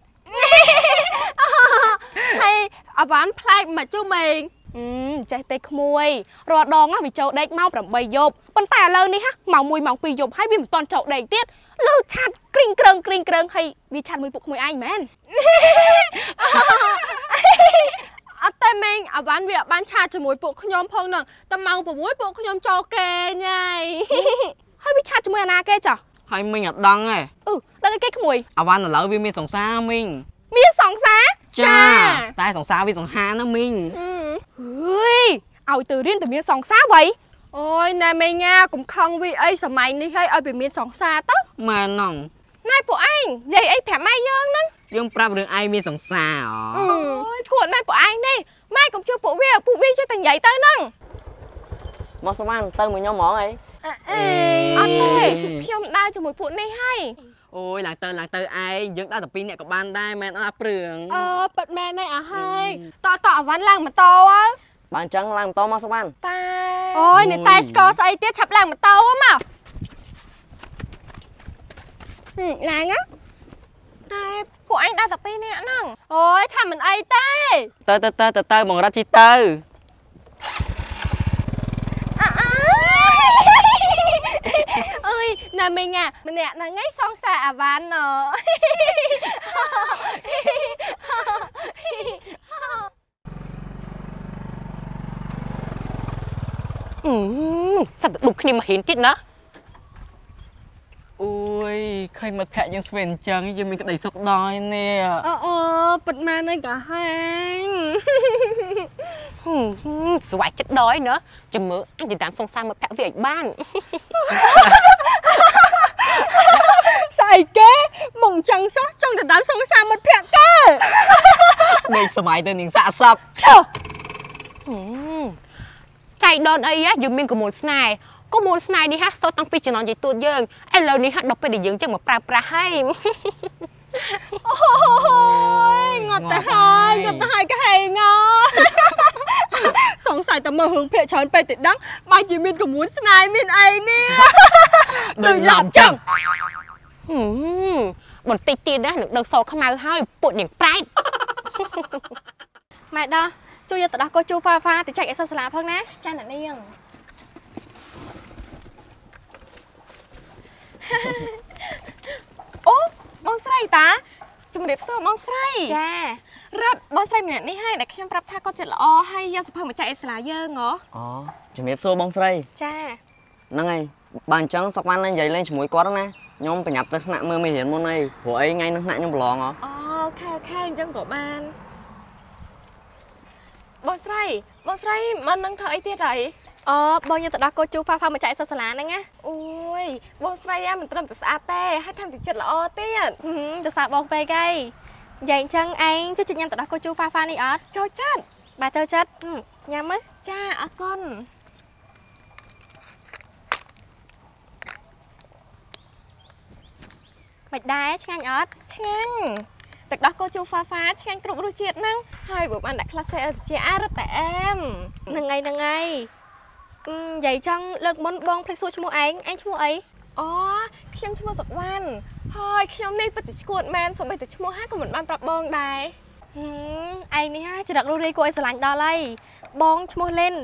ហើយអាវ៉ាន់ប្លែកមកជុំម៉េងចេះទេក្មួយរាល់ដងវាចូលដេកម៉ោង8យប់ប៉ុន្តែឥឡូវនេះម៉ោង1ម៉ោង2យប់ហើយវាមិនទាន់ចូលដេកទៀតលើឆាត់គ្រីងក្រឹងហើយវាឆាត់មួយពួកក្មួយឯងមែនអត់តែម៉េងអាវ៉ាន់វាបានឆាតជាមួយពួកខ្ញុំផងហ្នឹងតែម៉ោង6ពួកខ្ញុំចូលគេញ៉ៃហើយវាឆាតជាមួយអាណាគេចោះហើយមីងអត់ដឹងទេដឹងគេក្មួយអាវ៉ាន់ឥឡូវវាមានសង្សារមីងមានសង្សារចាតែសង្សារវាសង្ហាណាមីងអើយ ao từ riêng từ miền sòng xa vậy ôi này mày nha cũng không vì ấy sầm mày đi hay ở bên miền sòng xa tó mà nòng này của anh vậy ấy phải mai dương nè dương prab đường ai miên sòng xa hả ôi của này của anh đi mai cũng chưa phụ vi cho thành vậy tới nè món số ăn tơ mình nhau món ấy anh ơi không đau cho một phụ này hay ôi làng tơ ai dương đau tập pin nè có ban đai mẹ nó prường bật mẹ này à hay tỏ ván làng mà to á bạn trắng làm to món số ăn tai ôi này tai score say tiết chập làng mà to á mà làng á tai phụ anh đau tập pin nè nè ôi thằng mình ai tơ bằng ra chi tơ ơi nè mình à mình nè là ngay song xà à van nè sao đục khi mà hiến chết nữa ôi khơi mà phẹ những sven trắng giờ mình cái đầy sốc đói nè bật màn này cả hai xoài chết đói nữa cho mớ anh chỉ dám song sang mà phẹ việc ban sai kế mộng trắng sót trong cái đám song xa mất phẹ cơ đây sao mày tên những xạ sập chờ chạy đòn ấy á dùng mình của một snai có một snai đi hát sau tăng pi cho nó chỉ tuột dương em lâu đi hát đọcไปđể dương chân mà pra hay ôi ngọt ta hai cái hay ngon song xài tao mơ hướng phệ trònไปติดดังba chỉ miên của muốn snai miên ai nè đừng làm chậm bọn tây tiền đó được đầu sầu không mau hơi bụi những pride mẹ đó chú giờ tao đã có chú pha thì chạy cái sơ sả phong nè cha nè đi ô bông sấy taจุ่มเรียบเสื้อบองไส้จ้ารัดบองไส้เนี่ยนี่ให้แต่ខ្ញុំប្រាប់ថាគាត់ចិត្តល្អហើយយកសភៅមកចែកឲ្យសាលាយើងហ៎អូជំរាបសួរបងស្រីចាហ្នឹងហើយបានអញ្ចឹងសុកបានលេងនិយាយលេងជាមួយគាត់ណាខ្ញុំប្រញាប់ទៅថ្នាក់មើលមេរៀនមុនអីព្រោះអីថ្ងៃនេះថ្នាក់ខ្ញុំប្រឡងហ៎អូខេអញ្ចឹងក៏បានបងស្រីមិននឹងធ្វើអីទៀតហើយអូបងយកទៅដល់កូជូហ្វាមកចែកសិស្សសាលាហ្នឹងណាអូយបងស្រីមិនត្រឹមតែស្អាតទេហើយថែមទាំងចិត្តល្អទៀតទៅសាបងពេកហីនិយាយអញ្ចឹងឯងជួយញ៉ាំទៅដល់កូជូហ្វានេះអត់ចូលចិត្តបាទចូលចិត្តញ៉ាំមើលចាអរគុណមិនដែរឆ្ងាញ់អត់ឆ្ងាញ់ទឹកដោះគោជូហ្វាឆ្ងាញ់គ្រប់រសជាតិហ្នឹងហើយបើបានដាក់ក្លាសេជាអរតែអែមហ្នឹងហើយនិយាយចង់លើកមុនបងភ្លេចសួរឈ្មោះឯងឈ្មោះអីអូខ្ញុំឈ្មោះសុកវ៉ាន់ហើយខ្ញុំនេះពិតជាឈួតមែនសូម្បីតែឈ្មោះហើយក៏មិនបានប្រាប់បងដែរឯងនេះហាចរិតរស់រាយគួរឲ្យស្រឡាញ់ដល់ហើយបងឈ្មោះលិន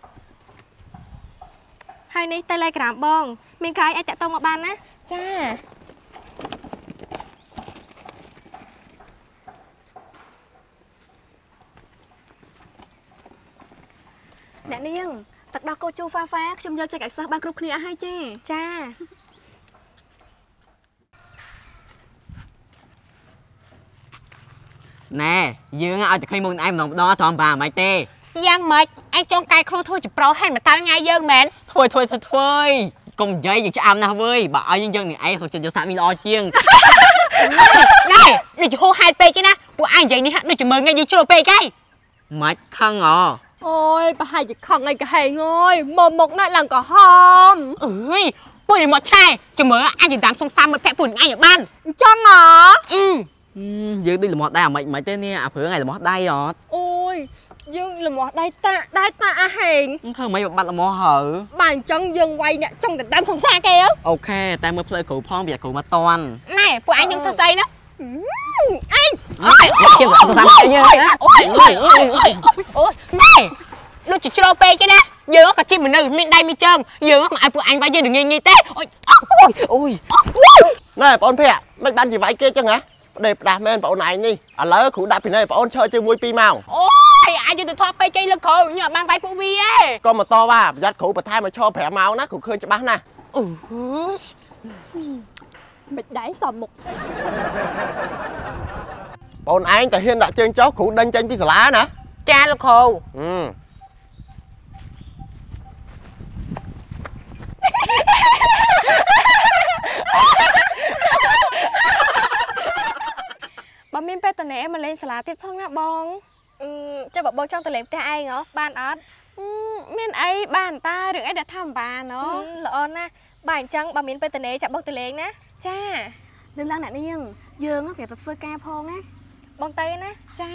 ហើយនេះ Telegram បងមានកាយអាចតាក់ទងមកបានណាចាអ្នកនាងទឹកដោះគោជូហ្វាខ្ញុំយកចែកឲ្យសិស្សបានគ្រប់គ្នាហើយចាណែយើងឲ្យតែឃើញមុខឯងម្ដងត្រង់បាមិនទេយ៉ាងម៉េចឯងចង់កាយខ្លួនធ្វើជាប្រុសហេតុមកតើថ្ងៃយើងមែនធ្វើកុំនិយាយយើងឆ្អាមណាស់វើយបើឲ្យយើងនឹងឯងសុខចិត្តយកសាក់មីល្អជាងណែដូចជាហូរហេតុពេកទេណាពួកឯងនិយាយនេះហាក់ដូចជាមើងយើងជ្រុលពេកហីមិនខឹងហ៎អូយប្រហែលជាខឹងអីក៏ហេងអើយមកណែឡើងក៏ហមអើយពួកនេះមកឆែចាំមើលអញទៅតាមសងសាមមិត្តភក្តិពួកឯងឲ្យបានអញ្ចឹងហ៎យើងដូចលមាត់ដៃអាមិនទេនេះអាព្រឿងឯងលមាត់ដៃអត់អូយយើងលមាត់ដៃតាអាហេងធ្វើមិនបាត់លមាត់ហើបាទអញ្ចឹងយើងវាយអ្នកចង់ទៅតាមសង្សារគេអូខេតែមើលផ្លូវគ្រូផងវាគ្រូមកតន់ណែពួកឯងយើងធ្វើស្អីណាអញគេទៅតាមយើងអូយណែដូចជាជ្រោពេកទេណាយើងក៏ជីមនុស្សមានដៃមានជើងយើងមិនឲ្យពួកអញវាយយើងនឹងងាយទេអូយណែបងភ័ក្រមិនបានជាវាយគេចឹងហ៎ប្តេផ្ដាស់មែនបងឯងនេះឥឡូវគ្រូដាក់ពីណែបងឈរជាមួយ2ម៉ោងអូយអាចទៅថតពេកជ័យលើគ្រូញ៉ាំបានវាយពួកវាឯងក៏មកតវ៉ាប្រយ័ត្នគ្រូបន្ថែមមកឈរ5ម៉ោងណាគ្រូឃើញច្បាស់ណាស់មិនដែរសមមុខបងឯងតែហ៊ានដាក់ជើងចុះគ្រូដេញចេញពីសាលាណាចាលោកគ្រូមានពេលតនេមកលេងសាលាទៀតផងណាបងចាំបងចង់ទៅលេងផ្ទះឯងហ៎បានអត់មានអីបានតារឿងអីដែលថាមិនបានហ៎ល្អណាស់បើអញ្ចឹងបើមានពេលតនេចាំបងទៅលេងណាចាលឺឡើងអ្នកនាងយើងប្រហែលទៅធ្វើការផងណាបងទៅណាចា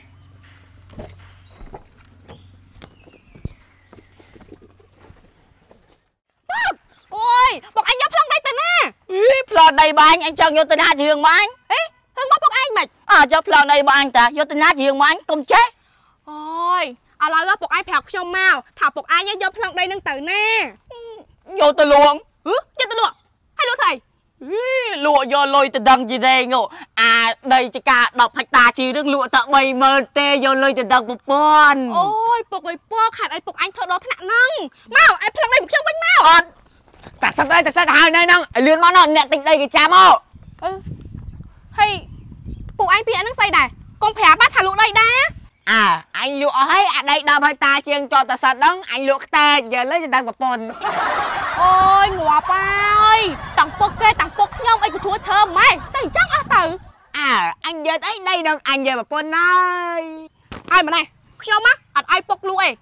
អូយបងអញយកប្លង់ដៃទៅណាប្លង់ដៃបាញ់អញចង់យកទៅណាជារឿងបាញ់ហឹងមកបងអញមិនយកប្លង់ដៃបាញ់តាយកទៅណាជារឿងបាញ់កុំចេះអូយឥឡូវពុកឯងប្រាប់ខ្ញុំមកថាពុកឯងយកប្លង់ដីនឹងទៅណាយកទៅលួងយកទៅលក់ហើយលក់ថៃលក់យកលុយទៅដឹងជីរែងអាដីចកា10ហិកតាជីរឿងលក់តែ30000ទេយកលុយទៅដឹង1000 អូយពុកអើយពុកខាត់អីពុកអញធ្វើដល់ថ្នាក់ហ្នឹងមកឯប្លង់ដីមកខ្ញុំវិញមកអត់តែសឹកហើយនៅហ្នឹងឲ្យលឿនមកអ្នកទិញដីគេចាំមកហើយពុកឯងពីអាហ្នឹងស្អីដែរកុំប្រាប់ថាលក់ដីដែរអញលក់អស់ហើយអាដី10ហិកតាជាងជាប់តែសិតហ្នឹងអញលក់ខ្ទេចយកលុយទៅដឹងប្រពន្ធអូយងាប់ហើយតាំងពុកគេតាំងពុកខ្ញុំអីក៏ធួឈើម៉ែតែអញ្ចឹងអស់ទៅអញយកអីដីនឹងអញយកប្រពន្ធហើយឲ្យម្នេះខ្ញុំអត់ឲ្យពុកលក់អី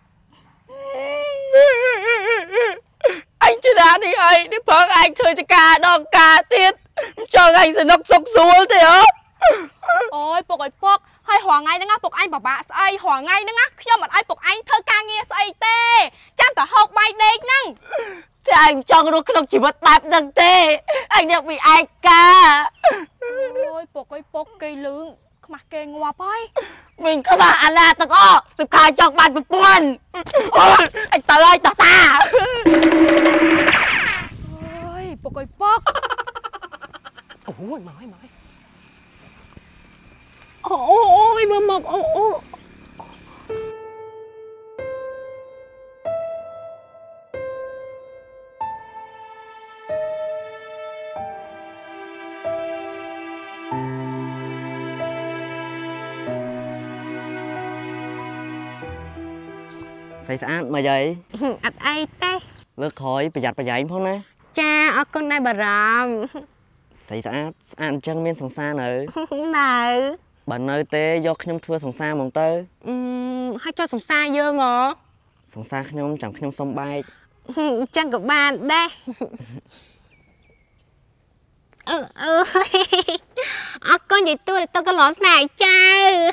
អញច្រានេះហើយនេះព្រោះអញធ្វើចការដងការទៀតចង់អញសនុកសុកស្រួលទេអូយពុកអើយពុកហើយរងថ្ងៃហ្នឹងពុកអញបបាក់ស្អីរងថ្ងៃហ្នឹងខ្ញុំអត់ឲ្យពុកអញធ្វើការងារស្អីទេចាំតែហូបបាយដេកហ្នឹងតែអញចង់រស់ក្នុងជីវិតបែបហ្នឹងទេអញយកពីឯកាអូយពុកអើយពុកគេលឿងខ្មាស់គេងាប់ហើយវិញខ្មាស់អាណាទាំងអស់សុខាចង់បានប្រពន្ធអូយអញទៅហើយតោះតាអូយពុកអើយពុកអូយមកហើយអូយមើលមកអូស្អីស្អាតមកយាយអត់អីទេលើកក្រោយប្រយ័ត្នប្រយែងផងណាចាអរគុណដែរបារម្ភស្អីស្អាតអញ្ចឹងមានសង្សារនៅបើនៅទេយកខ្ញុំធ្វើសង្សារហ្មងទៅហើយចុះសង្សារយើងសង្សារខ្ញុំចាំខ្ញុំសុំបែកអញ្ចឹងក៏បានដែរអរគុណយាយទួទៅកន្លងស្នេហ៍ចៅ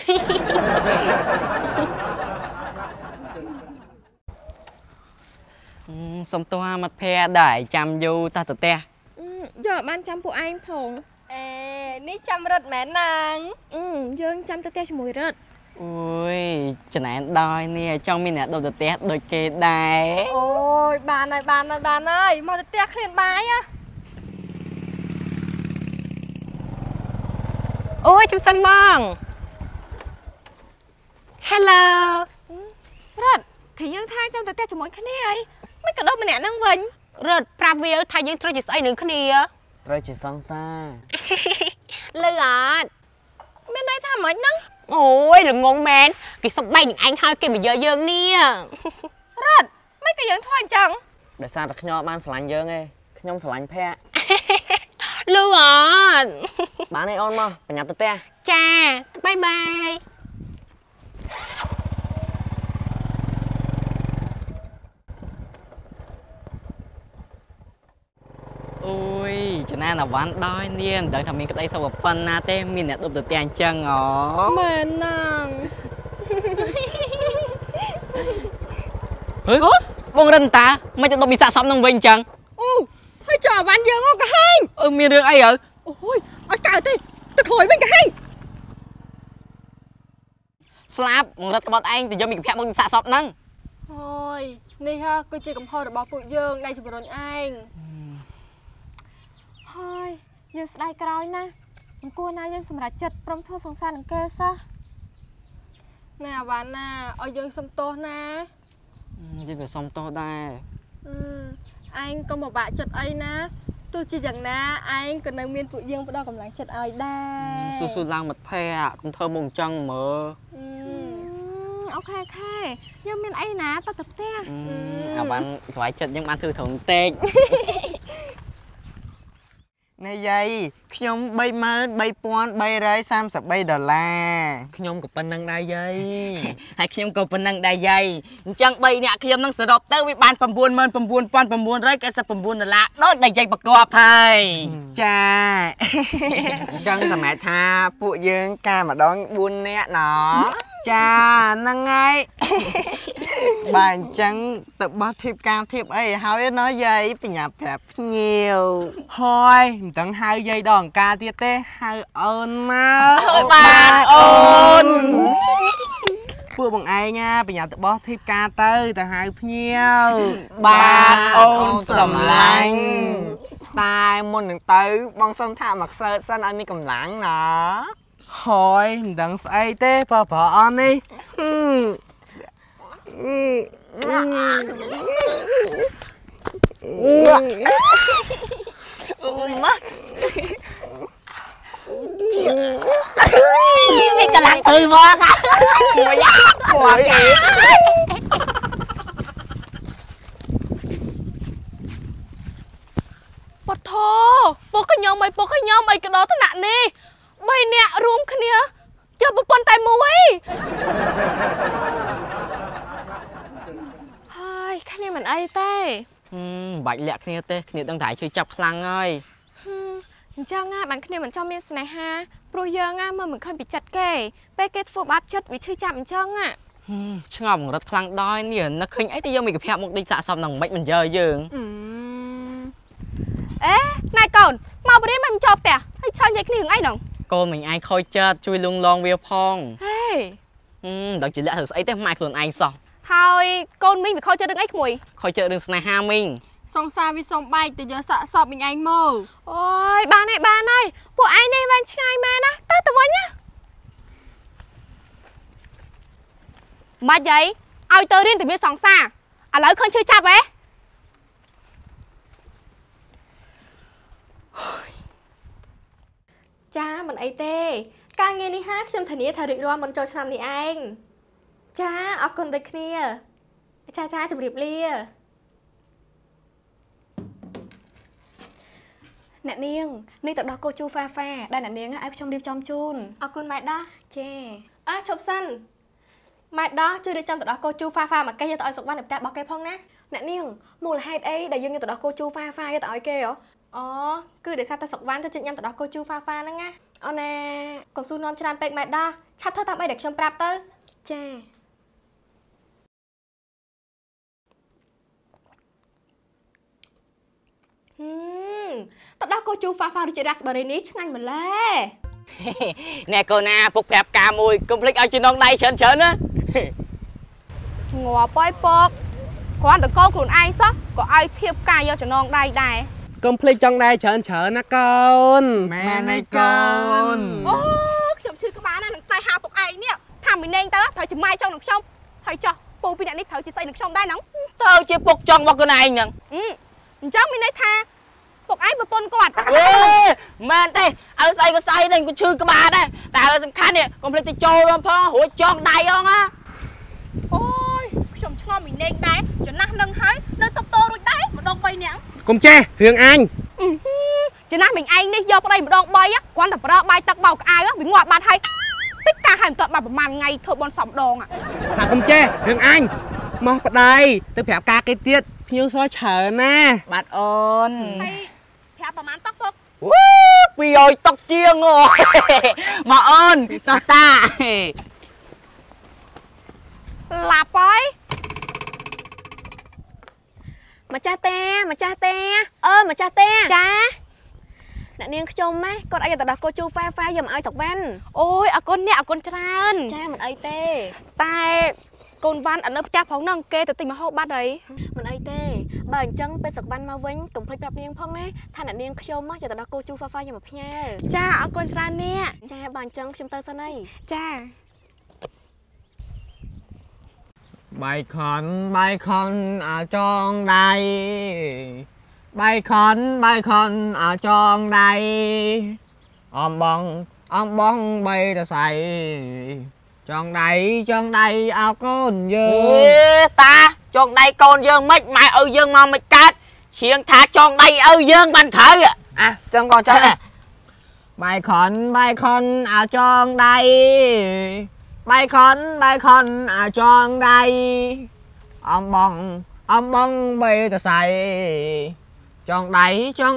សុំទោះមកភ័ក្រដែរចាំយូរតើទៅផ្ទះយកបានចាំពួកឯងផងនេះចាំរត់មែនណាងយើងចាំទៅផ្ទះជាមួយរត់អូយចំណែនដល់នេះចង់មានអ្នកដុតទៅផ្ទះដូចគេដែរអូយបានហើយមកទៅផ្ទះឃ្លានបាយអូយជុំសិនបង Hello រត់thìយើងថាចាំទៅផ្ទះជាមួយគ្នាអីមិនក៏ដូចម្នាក់ហ្នឹងវិញរត់ប្រាប់វាថាយើងត្រូវជាស្អីនឹងគ្នាត្រូវជាសង្សារលឺអត់មានន័យថាម៉េចហ្នឹងអូយល្ងងមែនគេសុំបែកនឹងឯងហើយគេមកយកយើងនេះរត់មិនក៏យើងធ្វើអញ្ចឹងដោយសារតែខ្ញុំបានស្រឡាញ់យើងឯងខ្ញុំស្រឡាញ់ភ័ក្រលឺអត់បានឯអូនមកបញ្ញាប់ទៅផ្ទះចាបាយបាយអូយចំណានអាវ៉ាន់ដល់នេះមិនដឹងថាមានក្តីសុខប៉ុណ្ណាទេមានអ្នកដុបទៅផ្ទះអញ្ចឹងមែនណាងហឺបងរិនតាមិនទៅដុបមីសាកសមនឹងវិញអញ្ចឹងអូហើយចុះអាវ៉ាន់យើងក៏ហែងមានរឿងអីហើយអូយអត់កើតទេទៅក្រោយវិញក៏ហែងស្លាប់បងរិតក្បត់ឯងទៅយកមីកភ័ក្រមកសាកសមហ្នឹងអូយនេះហ่าគឺជាកំហុសរបស់ពួកយើងដែលជំរុញឯងហើយយើងស្ដាយក្រោយណាមិនគួរណាយើងសម្រេចចិត្តព្រមធ្វើសង្សារនឹងគេសោះណែអាវ៉ាន់ណាឲ្យយើងសុំទោសណាយើងក៏សុំទោសដែរឯងកុំបបាក់ចិត្តអីណាទោះជាយ៉ាងណាឯងក៏នៅមានពួកយើងផ្ដល់កម្លាំងចិត្តឲ្យដែរស៊ូឡើងមិត្តភ័ក្តិកុំធ្វើមុខអញ្ចឹងមើលអូខេយើងមានអីណាទៅផ្ទះអាវ៉ាន់ស្វ័យចិត្តយើងបានធ្វើត្រង់តិច này dây nhom bay mơ bay pon bay rơi sam sập bay đờ la nhom cục bên năng đai dây hay nhom cục bên năng đai dây chẳng bay nè nhom năng sờ đọc tới với ban pầm buồn mơn pầm buồn rơi cái sập pầm buồn là đôi đai dây bạc gọp hay cha chẳng sầm mẹ tha phụ dương ca mà đón buồn nè nó cha năng ngay bạn chẳng tập bắt thiệp cam thiệp ấy hỏi nói dây phải nhập phép nhiều thôi tận 2 giây đòn ca tiết tê 2 ơn má bạn ơn vừa bằng ai nha phải nhập tập bắt thiệp ca tới từ 2 nhiều bạn ơn sầm lanh tai môn đừng tới bong sân thả mặc sơ sân anh đi cầm lãng nó thôi đừng say tê phở on đi mất mình cả làng từ mò cả mò gì bột thô bột cái nhom ấy cái đó thế nạn đi bay nè rúm cái nia cho bột pon tay muối hai cái này mình ai tê bạch lẹ kia tê kia đang thải chơi chọc lăng ơi cho nga bạn kia mình cho miếng này ha pro giờ nga mà mình không bị chặt kề bé kết phụ bắp chất vì chơi chậm cho nga ngọc rất lăng đôi nè nó khinh ấy thì do mình gặp hẹn một đinh xạ xong nòng bệnh mình giờ dường ê này còn mau đi mà mình chọc tè hay cho vậy cái đường ấy đâu cô mình ai khôi chết chui lung lon vía phong hey đó chỉ lẽ thử ấy tới mai luôn anh xong thôi con mình phải khôi chơi đường ấy mùi khôi chơi đường này ha mình xong xa vì xong bay từ giờ sợ sọp mình anh mơ ôi ba này bộ ai này bạn trai mà nè tới từ với nhá mà vậy ai tới điên từ biết xong xa à lấy không chơi chạp ấy cha mình ấy tê ca nghe đi hát trong thời điểm thời điểm đó mình cho làm đi anh cha ở con đây kia cha chụp điệp lia nè niêng tập đó cô chu pha đây nè niêng ai trong đêm trong chun ở con mẹ đó chê chụp xanh mẹ đó chưa đi trong tập đó cô chu pha mà cây cho tỏi sụp văn đẹp bỏ cây phong nè nè niêng mua là hai ấy đại dương như tập đó cô chu pha cho tỏi kêu cứ để sao ta sụp văn cho chị nhâm tập đó cô chu pha nữa nghe nè còn su non cho làm bệnh mẹ đó chắc thôi tao bay để trong prap tới chê tập đó cô chu pha được chị raspberry ní chứ anh mà lê nè cô na phục hẹp cà mùi complete ở trên non đây chớn á ngọt bói bóp khoan được côខ្លួនai sót có ai thiệp cà vô cho non đây đây complete trong đây chớn na con mẹ này con chồng chưa các bạn này sai hao tục ai nè thằng mình nên tao thời chỉ mai trong được xong thầy cho bù pin này thời chỉ xây được xong đây nóng tao chỉ phục trong bao cái này nè chắc mình đây tha phục ai mà pon quạt mà đây ở xây cái xây đây cũng chưa các bạn đây tao là khăn nè complete cho luôn phong hủa trong đây không á ôi chồng cho mình nên đây cho nát nâng hái nâng tóc to rồi đấy mà đông bay nè con tre Hương Anh cho nát mình anh đi vô đây mà đông bay á quan tập đó bay tắc bầu ai á bị ngoại bạn hay tất cả hàng tuần mà màn ngày thợ bọn sòng đòn à con tre Hương Anh mau bắt đây tôi phèo ca cái tiết nhiều soi chờ nè bạn ơn phèo bà mán tóc tóc vì ơi tóc chiêng rồi mà ơn ta lạp ơi mà cha te mà cha cha nè niên chôm á con ai giờ đặt cô chu pha giờ mà ai sọc văn ôi con nè con tràn cha mình ai tê tai con văn ở nơi cha phóng năng kê từ tình mà hậu bắt đấy mình ai tê bởi chân bên sọc văn mau vinh cùng phơi đập niên phong nè than nè niên chôm á giờ đặt cô chu pha giờ mà nha cha con tràn nè cha bàn chân chôm tơ sân này cha bài con ở trong đây bài con ở trong đây ông bông bay ta xài trong đây ao con dương ta trong đây con dương mấy mày dương mà mày cát chiêng thả trong đây dương bàn thở จังก่อนจังใบขอนอาจองใดใบขอนอาจองใดอมบองใบจะใส่จองใด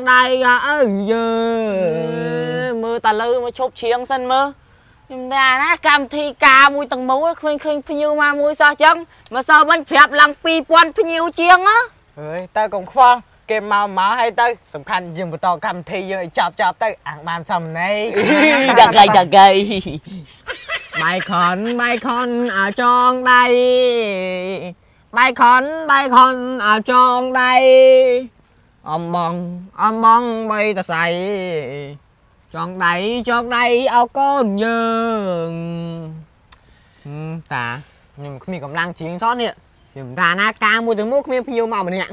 มือตาลือมาชกเชียงสันมือnhưng đà ná cầm thi ca mùi tầng mũ khuyên phi nhiêu mà mùi sao chân mà sao bánh phép lăng pi quan phi nhiêu chiên á ta còn khoan kem màu mở hay tới sầm khăn dừng vào to cầm thi rồi chọc tới ăn mam sầm này đặc gầy bài con ở trong đây bài con ở trong đây ông bong bay ta xài chọn đây ao con nhường ta nhưng mình còn đang chiến sót nè nhưng ta na ca mua từ múc miếng nhiều màu mà nè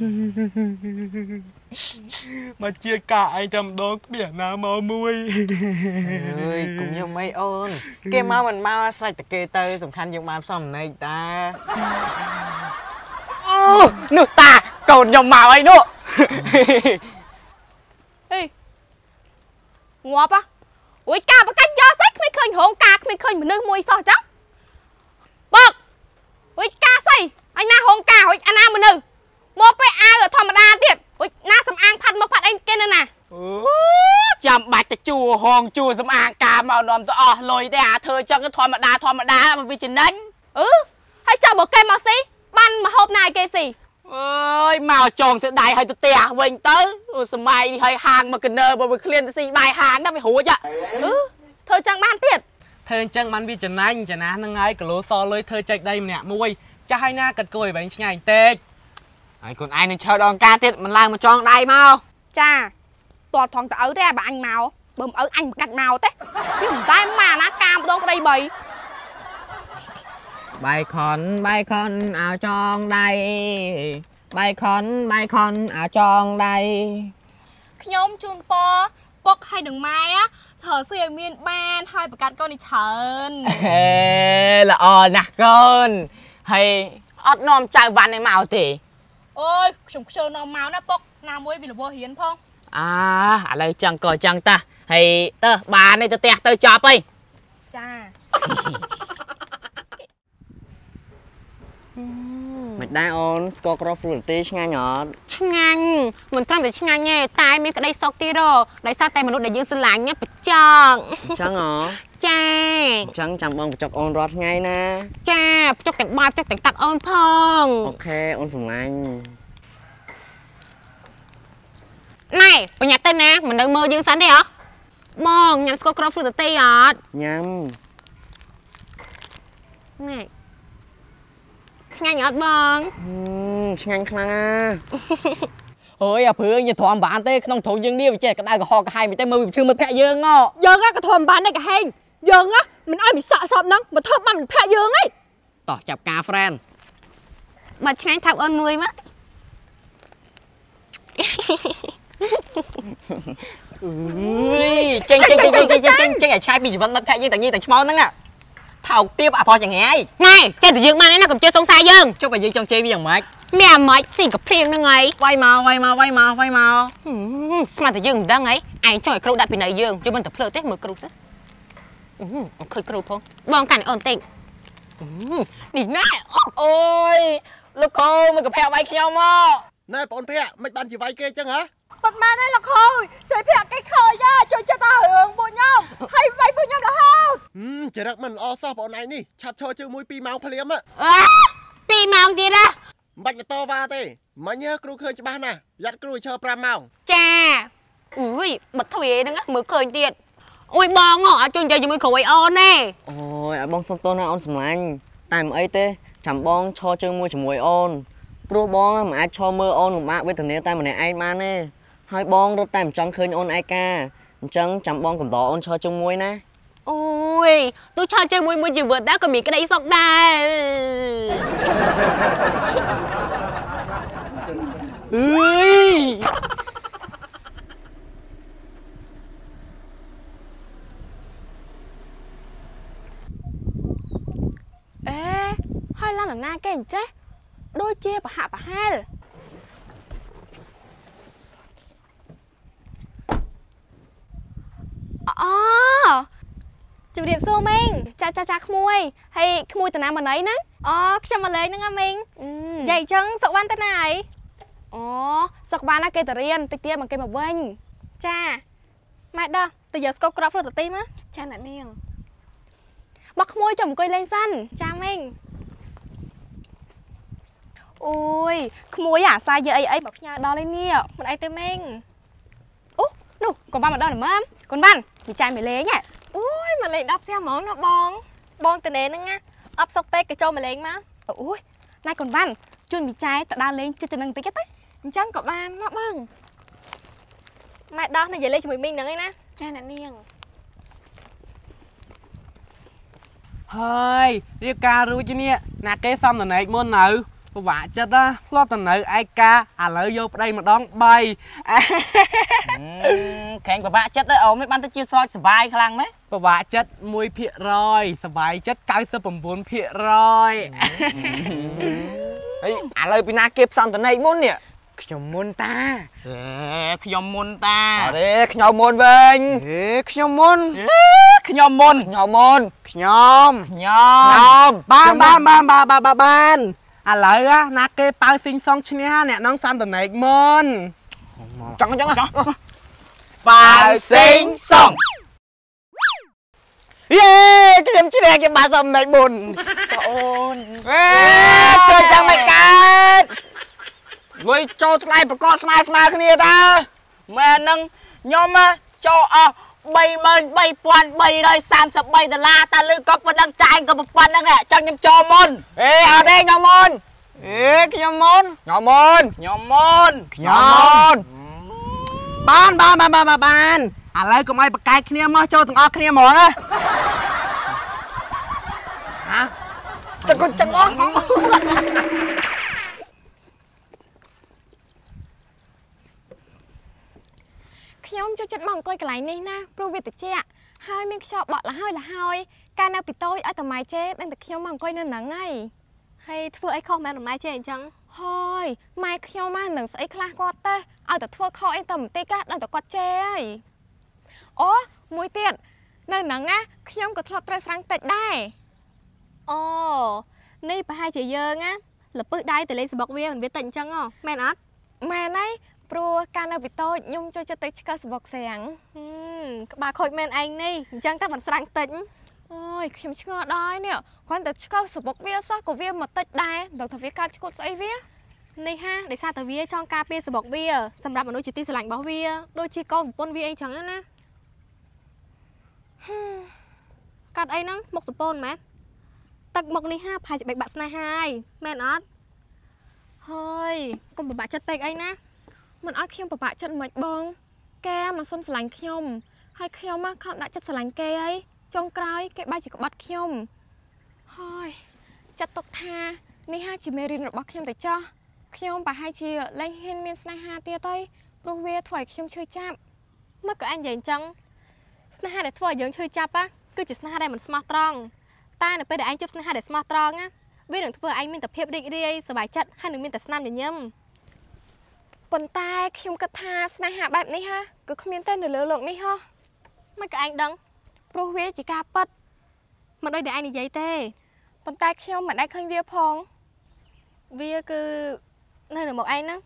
mà chia cãi trong đó biển nào màu mui ơi cũng như mấy ôn cái mau mình mau sai từ kê tơ sầm khăn dùng màu xong này ta nước ta còn dòng màu ấy nữa ngọp á ui ca bà canh gió sáchไม่เคยหงกาไม่เคยเหมือนนึกมวยซอจังบอกui ca say anh na hงกาui anh naเหมือนนึกมอไปอาởธรรมดาเด็ดui naสำอางพันมาพัดanhเกนน่ะจำบัตรจะจูหองจูสำอางกามาดอมจะลอยแต่เธอจังก็ธรรมดามันวิจิตรนั้นให้เจ้าบอกเกมมาสิบันมาหอบนายเกสิเอ้ยมาจองจะได้ให้ตัวเตี้ยเวงเต้สมัยให้ห่างมากันเนอร์บนเคลียนสีใบห่างได้ไปหัวจ้ะเธอจังบ้านเตี้ยเธอจังมันวิจารณ์จะนะนั่งไงกับโลซอเลยเธอใจได้เนี่ยมวยจะให้หน้ากัดกล้วยแบบไงเต๊กไอ้คนไอ้นี่เชิดองกาเตี้ยมันลางมาจองได้เมาจ้าตัวทองจะเอาได้แบบanh màu bơm ở anh cắt màu thế nhưng tay mà nó cam đâu có đây bầy bài con áo tròn đây bài con áo tròn đây nhóm chun po bốc hay đừng mai á thở xuyên miên ban hai bậc cát con đi chấn là nạc con hay ót nom trai ván này màu tỉ ôi chúng chơi nom máu nè bốc nào mới vì là vô hiến phong อะไรจังก่อจังตาให้เตอบ้านในจะแตกเตอจอบไปจ้าไม่ได้ออนสกอร์กรอฟรูตี้ช่างงานช่างงานมันตั้งแต่ช่างงานเนี่ยตายมีก็ได้ซอกตีโร่ได้ซาแต่มนุษย์ได้ยืนสลายเนี่ยไปจังจังเหรอจ้าจังจำบอลไปจอกออนรอดไงนะจ้าไปจอกแต่งบาไปจอกแต่งตักออนพองโอเคออนสมัย này bây giờ tên nè mình đang mơ dương sánh đây hả mong nhắm score crop fruit tây à nhắm này ngay nhọt bong ngay khăng ôi à phứ như thòm bán tê không thấu dương đi trẻ cái đai của họ cả hai mình tên mơ chưa mơ phe dương ngọ dương á cái thòm bán này cả hai dương á mình ai bị sợ sọp nắng mà thơm mà mình phe dương ấy tỏ chập cà friend bà ngay thảo ơn nuôi mất chân là trai bị vẫn mất thay nhưng tự nhiên món đó à thầu tiếp à pho chẳng nghe ngay chơi tự dương mà nó cũng chơi xong sai dương chúc bà dương trong chơi bây giờ mày mẹ mới xin gặp phiền nữa ngay quay màu mà tự dương đang ấy anh chơi câu đại bị này dương cho mình tập lơ tết mở câu sắc khơi câu phong bong cảnh ổn định đi nè ôi lúc cô mình gặp heo bay nhau mà nè bọn phe mày bàn chỉ vay kia chăng hả bật màn đây là khơi sẽ phẹt cái khơi nha cho ta hưởng bộ nhau hay vay bộ nhau là không chỉ đặt mình o sao bọn này đi chặt cho chữ mũi pi màu phèm á pi màu gì đó bạch là to va tê mà nhớ kêu khơi cho ba nè dắt kêu cho pram màu cha ui bật thôi đừng á mới khơi tiền ôi bong ngọ chuyên chơi cho mới khơi ôn nè ôi bong xong to na ôn sầm anh tại mà ấy tê chăm bong cho chơi môi chỉ môi ôn pro bong mà ai cho mơ ôn của bạn với thằng này tay mà này ai man nè hai bong đâu tay mà trăng khơi ôn ai ca trăng chăm bong cầm gió ôn cho chơi môi nè ôi tôi cho chơi môi môi chỉ vượt đã còn bị cái đấy sọc đà ui ê hai lan là na cái gì chứ đôi chia bà hạ bà hai รียบสู้มิงจ้าขโมยให้ขโมยแต่น้ำมันไหนนะอ๋อขโมยเลยนึงอะมิงใหญ่จังสักวันแต่ไหนอ๋อสักวันนะเกตเรียนติ๊กเตี้ยมันเกมแบบวิ่งจ้ามาดอแต่อย่าสกกรอบตัวตีมั้ยจ้าหน่ะเนี่ยบักขโมยจมกอยเล่นสั้นจ้ามิงโอ้ยขโมยอย่าซายเยอะไอ้แบบพี่ยาดอเลยเนี่ยมันไอเต้มิงโอ้นู่còn ban mà đo là mớm còn ban thì trai mày lấy nhỉ ui mà lấy đắp xe món nó bon từ nến nữa nha ấp sọc tê cái trâu mày lấy má ui nay còn ban chuyên bị trai ta đa lên cho nâng tí cái đấy chẳng có ban nó băng mày đo này về lấy cho mình nữa ấy nè trai nè niêng ហើយរៀបការរួចនេះណាគេសំតនេកមុននៅពិបាកចិត្តណាធ្លាប់តនៅឯកាឥឡូវយកប្តីម្ដង3 ខេងពិបាកចិត្តហើយអូមនេះបានទៅជាស្រោចសុបាយខ្លាំងម៉េចពិបាកចិត្ត1%សុបាយចិត្ត99%ហើយឥឡូវពីណាគេផ្សំតនេកមុននេះខ្ញុំមុនតាខ្ញុំមុនតាអរេខ្ញុំមុនវិញខ្ញុំមុនខ្ញុំមុនបានឥឡូវណាគេប៉ៅស៊ីងសងឈ្នះអ្នកនងសំតនេកមុនចង់ប៉ៅស៊ីងសងយេខ្ញុំឈ្នះគេបានសំតនេកមុនអូនជួយចាំមិនកើតលុយចូលថ្លៃប្រកបស្មើគ្នាតាមែននឹងខ្ញុំចូលអស់$33,333 តាលឺក៏ប៉ុណ្ណឹងចាយក៏ប៉ុណ្ណឹងចង់ខ្ញុំចូលមុនអត់ទេខ្ញុំមុនបានឥឡូវកុំឲ្យប្រកែកគ្នាមកចូលទាំងអស់គ្នាហ្មងណាតែគាត់ចឹងអស់ខ្ញុំចូលចិត្តមកអង្គុយកន្លែងនេះណាព្រោះវាត្រជាក់ហើយមានខ្យល់បក់លហើយកាលនៅពីតូចឲ្យតម៉ែចេដឹងតែខ្ញុំមកអង្គុយនៅហ្នឹងហើយធ្វើអីខុសមែនតម៉ែចេអញ្ចឹងហើយម៉ែខ្ញុំមកនឹងស្អីខ្លះគាត់ទេឲ្យតែធ្វើខុសអីតែបន្តិចដល់តែគាត់ចេហើយអូមួយទៀតនៅហ្នឹងណាខ្ញុំក៏ធ្លាប់ត្រូវស្រាំងតិចដែរអូនេះប្រហែលជាយើងណាលពឹសដៃទៅលេងសបុកវាមិនវាតិចអញ្ចឹងមែនអត់មែនហើយព្រោះកាលនៅពីតូចខ្ញុំចូលចិត្តទៅឆ្កឹះសបុកស្រាំងក្បាលខូចមែនឯងនេះអញ្ចឹងតែមិនស្រាំងតិចអូយខ្ញុំឆ្ងល់ដែរនេះគ្រាន់តែឆ្កឹះសបុកវាសោះក៏វាមកតិចដែរដល់ថាវាកើតឈួតស្អីវានេះហាដោយសារតែវាចង់ការពារសបុកវាសម្រាប់មនុស្សជាទីស្រឡាញ់របស់វាដូចជាកូនប្រពន្ធវាអីចឹងណាកាត់អីហ្នឹងមុខសពូនមែនទឹកមុខនេះហាប្រហែលជាបែកបាក់ស្នេហាហើយមែនអត់ហើយកុំពិបាកចិត្តពេកអីណាមិនឲ្យខ្ញុំពិបាកចិត្តមិនបងគេមកសុំស្រឡាញ់ខ្ញុំហើយខ្ញុំមកខំដាក់ចិត្តស្រឡាញ់គេអីចុងក្រោយគេបែរជាក្បត់ខ្ញុំហើយចាត់ទុកថានេះហាជាមេរៀនរបស់ខ្ញុំទៅចោះខ្ញុំប្រហែលជាលែងហ៊ានមានស្នេហាទៀតទេព្រោះវាធ្វើឲ្យខ្ញុំឈឺចាប់មកក៏អញនិយាយអញ្ចឹងស្នេហាដែលធ្វើឲ្យយើងឈឺចាប់គឺជាស្នេហាដែលមិនស្មោះត្រង់តែនៅពេលដែលអញជួបស្នេហាដែលស្មោះត្រង់វានឹងធ្វើឲ្យអញមានតែភាពរីករាយសប្បាយចិត្តហើយនឹងមានតែស្នាមញញឹមប៉ុន្តែខ្ញុំគិតថាស្នេហាបែបនេះគឺគ្មានតែនៅលើโลกនេះហ៎មិនក៏អញដឹងព្រោះវាជាការពិតមិនដូចដែលអញនិយាយទេប៉ុន្តែខ្ញុំមិនដែលឃើញវាផងវាគឺនៅមុខឯងហ្នឹង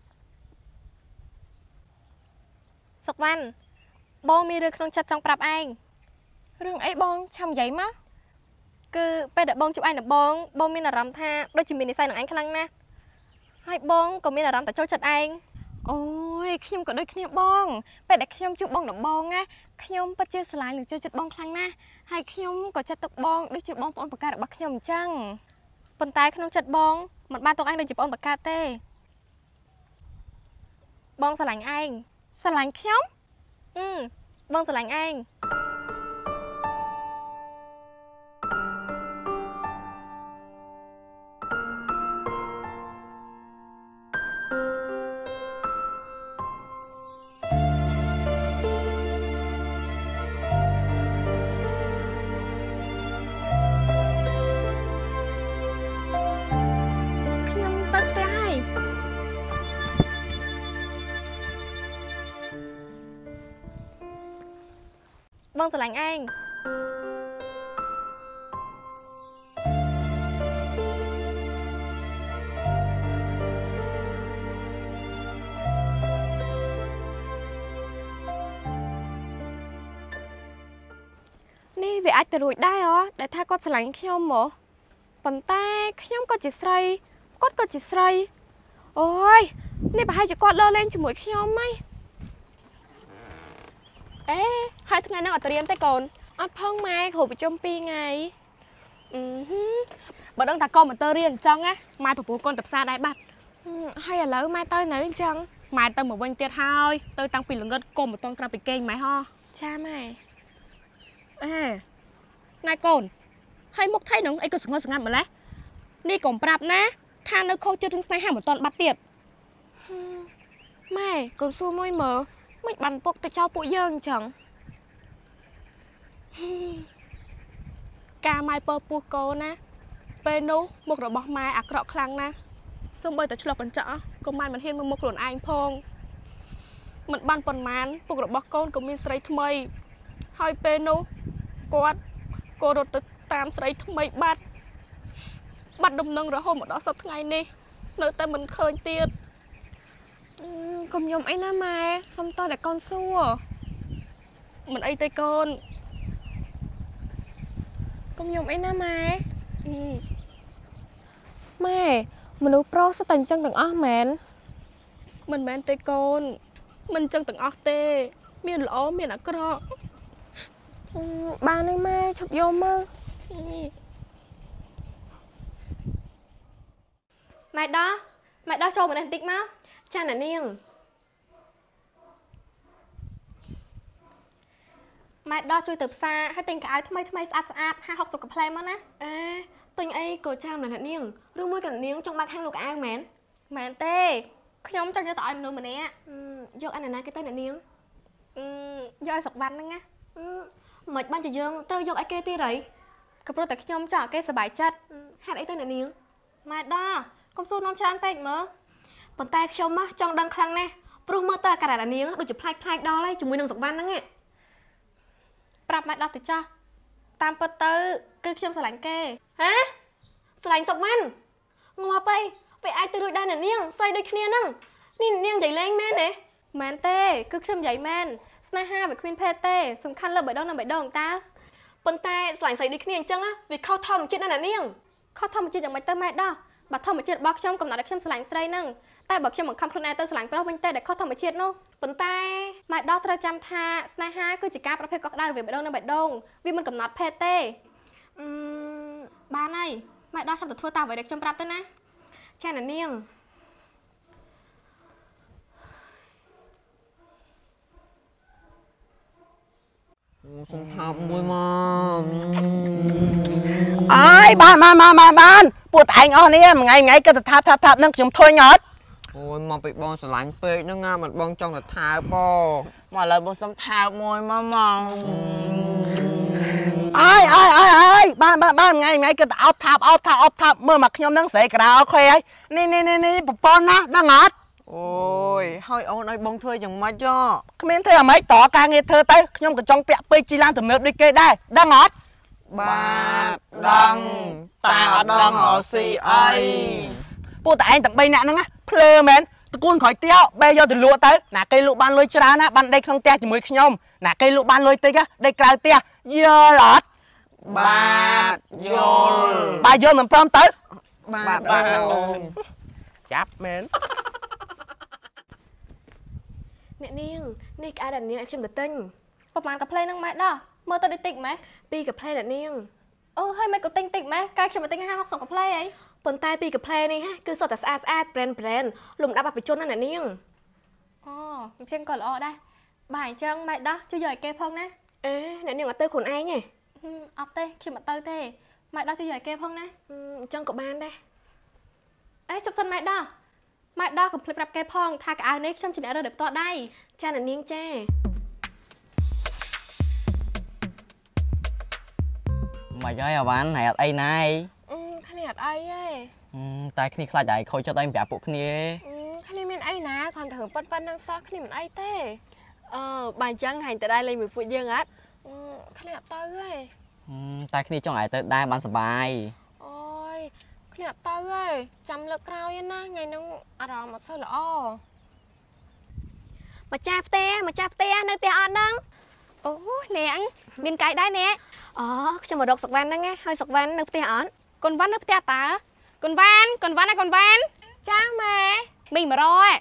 សុកវ៉ាន់បងមានរឿងក្នុងចិត្តចង់ប្រាប់ឯងរឿងអីបងឆាំនិយាយមកគឺពេលដែលបងជួបឯងដំបងមានអារម្មណ៍ថាដូចជាមាននិស្ស័យនឹងឯងខ្លាំងណាស់ហើយបងក៏មានអារម្មណ៍តែចូលចិត្តឯងអូយខ្ញុំក៏ដូចគ្នាបងពេលដែលខ្ញុំជួបបងដំបងណាខ្ញុំពិតជាស្រឡាញ់និងចូលចិត្តបងខ្លាំងណាស់ហើយខ្ញុំក៏ចាត់ទុកបងដូចជាបងប្អូនបង្កើតរបស់ខ្ញុំអញ្ចឹងប៉ុន្តែក្នុងចិត្តបងមិនបានទុកឯងដូចជាបងបង្កើតទេបងស្រឡាញ់ឯងស្រឡាញ់ខ្ញុំបងស្រឡាញ់ឯងបងស្រឡាញ់ឯងវាអាចទៅរួចដែរហ៎ដែលថាគាត់ស្រឡាញ់ខ្ញុំហ៎ប៉ុន្តែខ្ញុំក៏ជាស្រីគាត់ក៏ជាស្រីអូយនេះប្រហែលជាគាត់លើលេងជាមួយខ្ញុំហីអេហើយថ្ងៃហ្នឹងអត់ត្រៀមទេកូនអត់ផងម៉ែគ្រូប្រជុំ2ថ្ងៃបើដឹងថាកូនមិនទៅរៀនអញ្ចឹងណាម៉ែប្រពន្ធកូនទៅផ្សារដែរបាត់ហើយឥឡូវម៉ែទៅនៅអញ្ចឹងម៉ែទៅមកវិញទៀតហើយទៅតាំងពីល្ងិតកុំមិនតន់ក្រៅពីគេងម៉ែហ៎ចាម៉ែអេណែកូនហើយមុខថៃនឹងអីក៏ស្ងល់ស្ងាត់ម្លេះនេះកុំប្រាប់ណាថានៅខុសចិត្តរឿងស្នេហាមិនតន់បាត់ទៀតម៉ែកូនសួរមួយមើលមិនបានពុកទៅចោលពួកយើងអញ្ចឹងការម៉ែពើពោះកូនណាពេលនោះមុខរបស់ម៉ែអាក្រក់ខ្លាំងណាស់សូម្បីតែឆ្លុះកញ្ចក់ក៏មិនហ៊ានមើលមុខខ្លួនឯងផងមិនបានប៉ុន្មានពុករបស់កូនក៏មានស្រីថ្មីហើយពេលនោះគាត់ក៏រត់ទៅតាមស្រីថ្មីបាត់ដំណឹងរហូតមកដល់សប្តាហ៍ថ្ងៃនេះនៅតែមិនឃើញទៀតកុំញោមអីណាម៉ែសុំតតែកូនសួរមិនអីទេកូនកុំញោមអីណាម៉ែម៉ែមនុស្សប្រុសសុទ្ធតែអញ្ចឹងទាំងអស់មែនមិនមែនទេកូនមិនអញ្ចឹងទាំងអស់ទេមានល្អមានអាក្រក់បានហើយម៉ែឈប់យកមើលម៉ែដោះចូលមកនេះបន្តិចមកចាអ្នកនាងម៉ែដោះជួយទៅផ្សារហើយទិញកៅអៅថ្មីស្អាត50-60កាផ្លែមកណាទិញអីក៏ចាំអ្នកនាងឬមួយក៏អ្នកនាងចង់បាក់ខាងលោកកៅអៅមែនទេខ្ញុំចង់យកទៅឲ្យមនុស្សម្នាក់យកអានណាគេទៅអ្នកនាងយកឲ្យសុកវ៉ាន់ហ្នឹងណាមិនបានជាយើងត្រូវយកឲ្យគេទៀតហីក៏ព្រោះតែខ្ញុំចង់ឲ្យគេសប្បាយចិត្តហេតុអីទៅអ្នកនាងម៉ែដោះកុំសួរនាំច្រើនពេកមើលប៉ុន្តែខ្ញុំមកចង់ដឹងខ្លាំងណាស់ព្រោះមើលទៅអាការៈអ្នកនាងដូចជាផ្លាច់ដល់ហើយជាមួយនឹងសុកវ៉ាន់ហ្នឹងប្រាប់ម៉ែដោះទៅចោះតាមពិតទៅគឺខ្ញុំស្រឡាញ់គេហ៎ស្រឡាញ់សុកវ៉ាន់ងាប់ពេលអាចទៅរួចដែរអ្នកនាងស្អីដូចគ្នាហ្នឹងនេះនាងនិយាយលេងមែនទេមែនទេគឺខ្ញុំនិយាយមែនស្នេហាវាគ្មានភេទទេសំខាន់លើបេះដូងនិងបេះដូងតើប៉ុន្តែស្រឡាញ់ស្អីដូចគ្នាអញ្ចឹងវាខុសធម្មជាតិណាស់អ្នកនាងខុសធម្មជាតិយ៉ាងម៉េចទៅម៉ែដោះបើធម្មជាតិរបស់ខ្ញុំកំណត់ឲ្យខ្ញុំស្រឡាញ់ស្រីហ្នឹងតែបើខ្ញុំបង្ខំខ្លួនឯងទៅស្រឡាញ់ប្រុសវិញទេដែលខុសធម្មជាតិនោះប៉ុន្តែម៉ែដោះត្រូវចាំថាស្នេហាគឺជាការប្រភេទកក់ក្ដៅរវាងបេះដូងនិងបេះដូងវាមិនកំណត់ភេទទេបានហើយម៉ែដោះចាំទៅធ្វើតាមអ្វីដែលខ្ញុំប្រាប់ទៅណាចាអ្នកនាងសុំថាប់មួយមកអើយបានពួកឯងអស់នេះមួយថ្ងៃគិតថាថាប់នឹងខ្ញុំធុញអត់អូយមកពីបងស្រឡាញ់ពេកហ្នឹងមិនបងចង់ទៅថើបមកឥឡូវបងសុំថើបមួយមកអើយបានថ្ងៃគិតទៅអោបថាបមើលមកខ្ញុំហ្នឹងស្រែក្រៅអូខេហើយនេះប្រពន្ធណាដឹងអត់អូយហើយអូនឲ្យបងធ្វើយ៉ាងម៉េចគ្មានធ្វើអ្មេចតការងារធ្វើទៅខ្ញុំក៏ចង់ពាក់ពេកជីឡានទំនើបដូចគេដែរដឹងអត់បាទដឹងតែអត់ដឹងរស៊ីអីពួកតែឯងទាំង3នាក់ហ្នឹងភ្លើមែនតកូនក្រោយទៀវបែរយកទៅលក់ទៅណាគេលក់បានលុយច្រើនណាបានដេកក្នុងផ្ទះជាមួយខ្ញុំណាគេលក់បានលុយតិចដេកក្រៅផ្ទះយល់អត់បាទយល់មិនព្រមទៅបាទអូនចាប់មែនអ្នកនាងនេះក្អែអ្នកនាងឲ្យខ្ញុំទៅទិញប្រហែលកាផ្លេហ្នឹងម៉ែដោះមើលទៅដូចតិចម៉ែ2កាផ្លេអ្នកនាងអូហើយម៉ែក៏ទិញតិចម៉ែកាលខ្ញុំទៅទិញ50-60កាផ្លេអីប៉ុន្តែ2កាផ្លេនេះគឺសុទ្ធតែស្អាត brand លំដាប់អបជនណាអ្នកនាងអូអញ្ចឹងក៏ល្អដែរបើអញ្ចឹងម៉ែដោះជួយយកឲ្យគេផងណាអ្នកនាងអត់ទៅខ្លួនឯងទេអត់ទេខ្ញុំអត់ទៅទេម៉ែដោះជួយយកឲ្យគេផងណាអញ្ចឹងក៏បានដែរជប់សិនម៉ែដោះកុំភ្លេចប្រាប់គេផងថាកៅអៅនេះខ្ញុំជាអ្នករើសដោយផ្ទាល់ដៃចាអ្នកនាងចាមកហើយអាវ៉ាន់ណែអត់អីណៃគ្នាអត់អីទេតែគ្នាខ្លាចតែខូចចិត្តតែប្រាប់ពួកគ្នាគ្នាមានអីណាគ្រាន់តែរឿងប៉ុណ្ណឹងសោះគ្នាមិនអីទេបើអញ្ចឹងហាញ់ទៅដែរលេងមួយពួកយើងអត់គ្នាអត់ទៅទេតែគ្នាចង់ឲ្យទៅដែរបានសុបាយអូយគ្នាអត់ទៅទេចាំលើកក្រោយណាថ្ងៃហ្នឹងអារម្មណ៍អត់សូវល្អម្ចាស់ផ្ទះនៅផ្ទះអត់ហ្នឹងអូនាងមានកាយដែរនាងអូខ្ញុំមករកសុកវ៉ាន់ហ្នឹងហើយសុកវ៉ាន់នៅផ្ទះអត់កូនវ៉ាន់នៅផ្ទះតើកូនវ៉ាន់កូនវ៉ាន់ណាកូនវ៉ាន់ចាម៉ែមីងមករក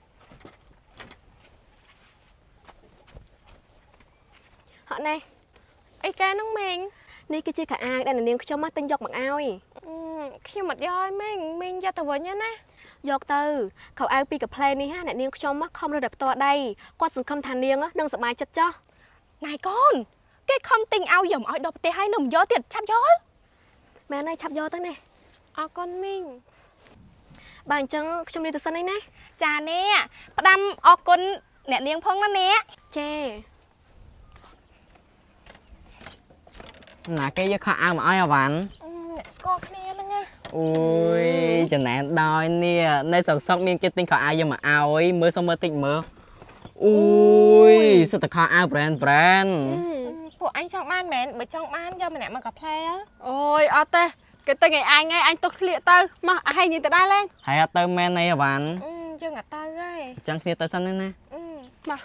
ហត់ណែអីកែហ្នឹងមីងនេះគឺជាខោអាវដែលនាងខ្ញុំមកទិញយកមកឲ្យខ្ញុំអត់យកឲ្យមីងយកទៅវិញណាយកទៅខោអាវពីកាផ្លែនេះហ่าអ្នកនាងខ្ញុំមកខំរើតែផ្ទាល់ដៃគាត់សង្ឃឹមថានាងនឹងសប្បាយចិត្តចោះណៃកូនគេខំទិញឲ្យយកមកឲ្យដល់ផ្ទះហើយនឹងយកទៀតឆាប់យកមែនហើយឆាប់យកទៅណាអរគុណមីងបាទអញ្ចឹងខ្ញុំនេះទៅសិនហើយណាចានេះផ្ដាំអរគុណអ្នកនាងផងណានេះចាណាគេយកខោអាវមកឲ្យអាវ៉ាន់អ្នកស្គាល់គ្នាហ្នឹងណាអូយចំណែនដល់នេះនៅស្រុកសុកមានគេទិញខោអាវយកមកឲ្យមើលសុំមើលតិចមើលអូយសុទ្ធតែខោអាវ brand ពួកអញចង់បានមែនបើចង់បានយកម្នាក់មកកាផ្លែអូយអត់ទេគេទិញឲ្យអញទុកស្លៀកទៅមកឲ្យញីទៅដែរឡើងហើយអត់ទៅមែនអីអាវ៉ាន់យើងអត់ទៅទេអញ្ចឹងគ្នាទៅសិនណាមក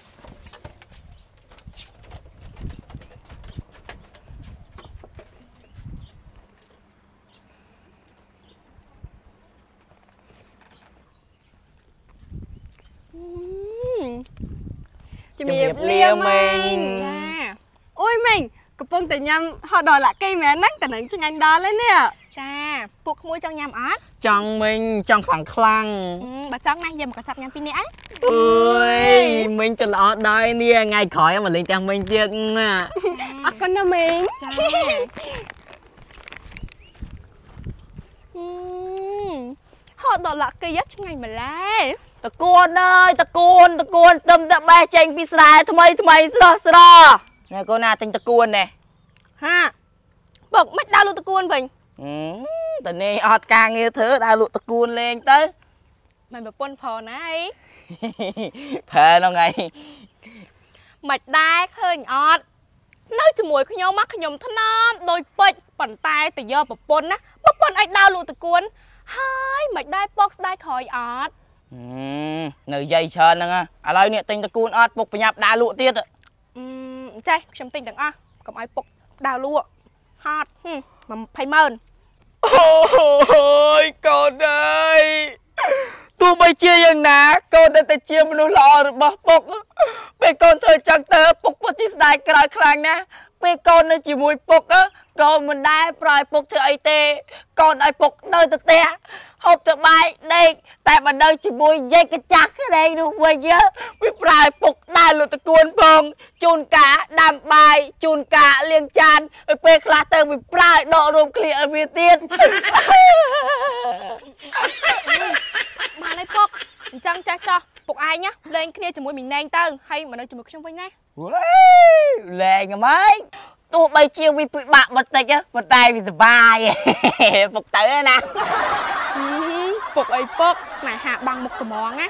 ជំរាបលាមីងចាអូយមីងកំពុងតែញ៉ាំហត់ដល់លាក់គេមែនហ្នឹងតែនឹងឆ្ងាញ់ដល់ហើយនេះចាពួកក្មួយចង់ញ៉ាំអត់ចង់មីងចង់ខ្លាំងបើចង់ណាយើងមកចាប់ញ៉ាំពីនេះអីអូយមីងចិត្តល្អដែរនេះថ្ងៃក្រោយមកលេងទាំងមីងទៀតអរគុណណាមីងចាហត់ដល់លាក់គេឆ្ងាញ់ម្ល៉េះតកួនអើយតកួនទឹមតែបេះចេញពីស្រែថ្មីស្រស់ណែកូនណាទិញតកួននេះហាបុកមិនដើរលក់តកួនវិញតនេះអត់ការងារធ្វើដើរលក់តកួនលេងទៅមិនប្រពន្ធផងណាអីផែហ្នឹងឯងមិនដែរឃើញអត់នៅជាមួយខ្ញុំមកខ្ញុំថ្នមដោយពេជ្រប៉ុន្តែទៅយកប្រពន្ធណាប្រពន្ធឲ្យដើរលក់តកួនហើយមិនដែរពុកស្ដាយក្រោយអត់នៅយាយច្រើនហ្នឹងឥឡូវនេះទិញតកួនអត់ពុកប្រញាប់ដើរលក់ទៀតចេះខ្ញុំទិញទាំងអស់កុំឲ្យពុកដើរលក់ហត់200000 អូយកូនអើយទោះបីជាយ៉ាងណាកូនតែជាមនុស្សល្អរបស់ពុកពេលកូនធ្វើចឹងទៅពុកពិតជាស្ដាយក្រោយខ្លាំងណាស់ពេលកូននៅជាមួយពុកកូនមិនដែរប្រឲ្យពុកធ្វើអីទេកូនឲ្យពុកនៅទៅផ្ទះហូបទៅបាយដេកតែបើនៅជាមួយយាយកញ្ចាស់ក្រែងនោះវិញវាប្រឲ្យពុកដើរលក់តកួនផងជូនកាដាំបាយជូនកាលាងចានឲ្យពេលខ្លះទៅវាប្រឲ្យដករួមឃ្លៀឲ្យវាទៀតបានហើយពុកអញ្ចឹងចេះចោះពុកឯងណាលេងគ្នាជាមួយមីងណែងទៅហើយមកនៅជាមួយខ្ញុំវិញណាលេងហ្មងទោះបីជាវាពិបាកបន្តិចប៉ុន្តែវាសុបាយពុកទៅណាពុកអីពុកស្នេហាបាំងមុខត្មងណា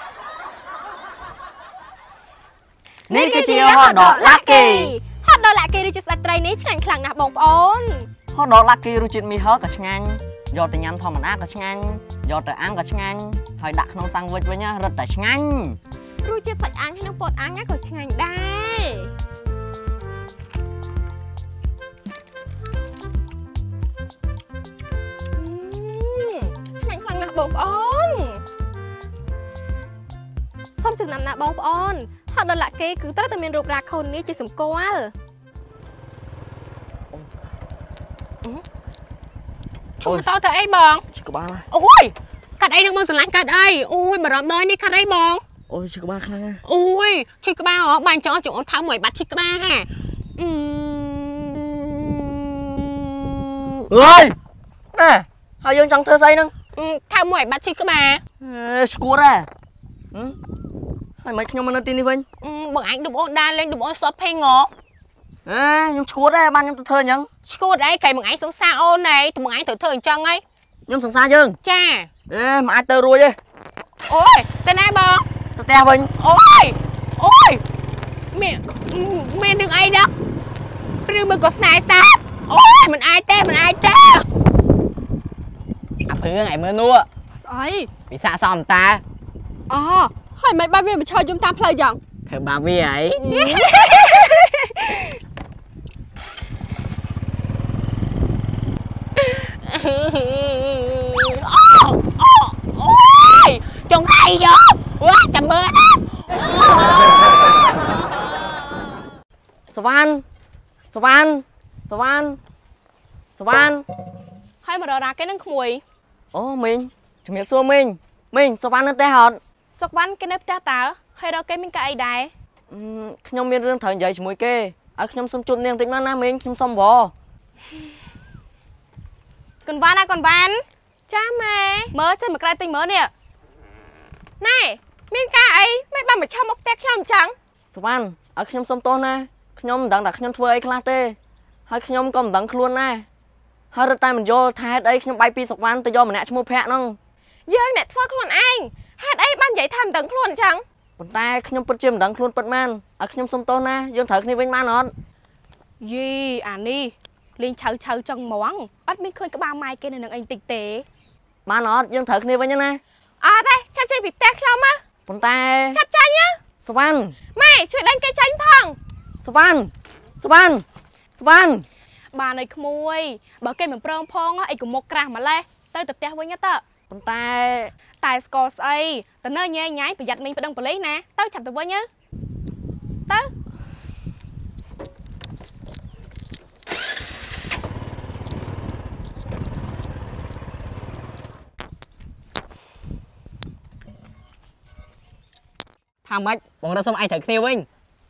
នេះគឺជាហត់ដកឡាក់គីហត់ដកឡាក់គីរសជាតិស្អិតត្រីនេះឆ្ងាញ់ខ្លាំងណាស់បងប្អូនហត់ដកឡាក់គីរសជាតិមីហឹរក៏ឆ្ងាញ់យកទៅញ៉ាំធម្មតាក៏ឆ្ងាញ់យកទៅអាំងក៏ឆ្ងាញ់ហើយដាក់ក្នុងសាំងវិចវិញរឹតតែឆ្ងាញ់រសជាតិសាច់អាំងហើយនឹងពតអាំងក៏ឆ្ងាញ់ដែរបងប្អូនសូមចំណាំណាបងប្អូនហត់ដល់លាក់គេគឺត្រូវតែមានរូបរាងខូននេះជាសម្គាល់ឈប់ទៅអីបងក្បាលអូយកាត់អីនឹងបងស្រឡាញ់កាត់អីអូយបារម្ភដល់នេះកាត់អីបងអូយឈឺក្បាលខ្លាំងណាស់អូយឈឺក្បាលបាញ់ចង់អូនថើមួយបាត់ឈឺក្បាលហាអើយណែហើយយើងចង់ធ្វើស្អីហ្នឹងថើមួយបាត់ឈឺក្បាលស្គួតហ៎ហើយមិនខ្ញុំមកនៅទីនេះវិញបងអញដុំអូនដើរលេងដុំអូនសពភេងខ្ញុំស្គួតដែរបានខ្ញុំទៅធ្វើអញ្ចឹងស្គួតអីកែបងអញសង្សារអូនហីតែបងអញត្រូវធ្វើអញ្ចឹងហីខ្ញុំសង្សារយើងចាមិនអាចទៅរួចទេអូយទៅណាបងទៅផ្ទះវិញអូយមានរឿងអីដល់ឬមើលក៏ស្នេហ៍សាអូយមិនអាចទេអាភឿងឯមើលនោះស្អីពិសាសំតាអូហើយមិនបាត់វាមកឈរយំតាមផ្លូវយ៉ាងធ្វើបាបវាអី Trong tay vô quá chầm mơ Svan Svan Svan Svan Hay mà ra cái nâng mùi Ồ mình Chúng biết xua mình Svan nó tê hòn Sọc văn cái nếp cha táo hay đó cái mình cãi đáy Nhóm miên rương thời giấy mùi kê Nhóm xâm chụp niềng tính nó ná mình Nhóm xâm bò Còn văn à còn văn Cha mẹ Mớ chân mà cái tình mớ nè Này Miên ca ấy Mấy bà mà cho mốc tét cho em chẳng Svan Nhóm xâm tốt nè Nhóm đăng đặt nhóm thua ấy khá tê Hơi nhóm còn đăng luôn nè Hơi rực tay mình vô thay hết ấy nhóm bay pi sọc văn tôi vô mà nẹ cho mô phẹ nông Dương nè thua luôn anh Hát ấy ban giấy tham đấng luôn chẳng Bọn ta nhóm bật chìm đăng luôn bật man Nhóm xâm tốt nè Dương thở này vinh man hòn Dì à ni Linh cháu trong món Ất mình khơi cái bao mai kia này nâng anh tịch tế Man hòn Dương thở này vinh nè À đây chắp chơi bịp tét không á Bọn ta Chắp chanh nhá Svan Màyជួយđánh cái chanh phong Svan Bà này khmui Bà kê mình prong phong á Ý cũng một krah mà lê Tới tập tét với nhá tớ Bọn ta Tài score ấy Tớ nơi nhé nhái Bà giặt mình bà đông bà lý nè Tới chập tớ với nhá Tới Tham bách Bọn ta xong ai thật thiêu vinh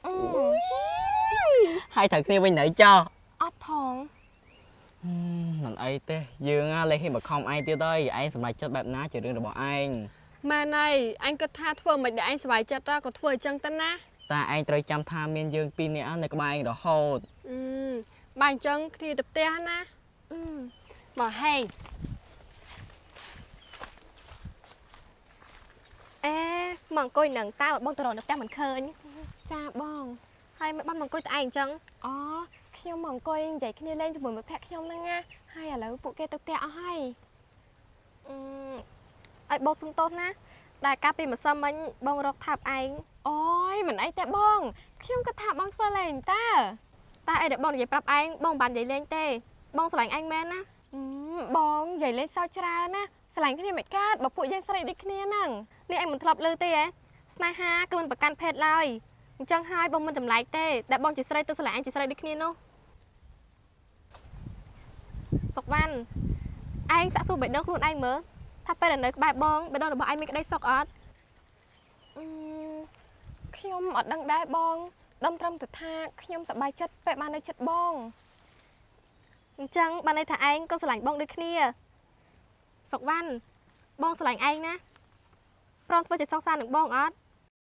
Hai thật thiêu vinh nãy cho Ất thong Mình ấy tê Dương á lấy khi mà không ai tiêu tới anh sầm lại chết bẹp ná chờ đương được bọn anh Mà này Anh cứ tha thua mình để anh sẽ bài chất ra Có thua chân tân á Ta anh trời chăm tham miên Dương pin nè này có ba anh đó hột Bài chân thì tập tè na Bỏ hay Ê Mòn coi nâng ta mà bông tờ đồ tập tè mình khơi Cha bông Hay mấy bông mòn coi tụi anh chân Khi mòn coi vậy khi lên cho mình mới phép xong nè nha Hay là lấy phụ kê tập tè hay Anh bông xung tốt ná Đại ca bì mà xâm anh bông rọc thạp anh Ôi mình ấy tè bông Khi không có thạp bông phơ lên ta Ta ai để bông vậy bạp anh bông bàn vậy lên tê Bông sẵn anh men á Bông vậy lên sao cha ná Sẵn cái này mẹ cát bọc phụ dân sao lại đi kia nâng Nên anh muốn thọp lưu tê á Snai ha cứ mình bạc căn phết lại Chân hai bông mình chầm lại tê Đã bông chỉ sẵn tôi sẵn anh chỉ sẵn đi kia nô Sọc văn Anh sẽ xu bể nước luôn anh mớ Thắp bê là nơi bài bông Bê đâu là bọn anh mình cái đây sọc ớt Khi ông ở đằng đáy bông Đông trâm tự tha Khi ông sẽ bài chất Vậy bạn ấy chất bông Chẳng bạn ấy thả anh Con sẽ lạnh bông đi kia Sọc văn Bông sẽ lạnh anh ná Bông phải chỉ song xa được bông ớt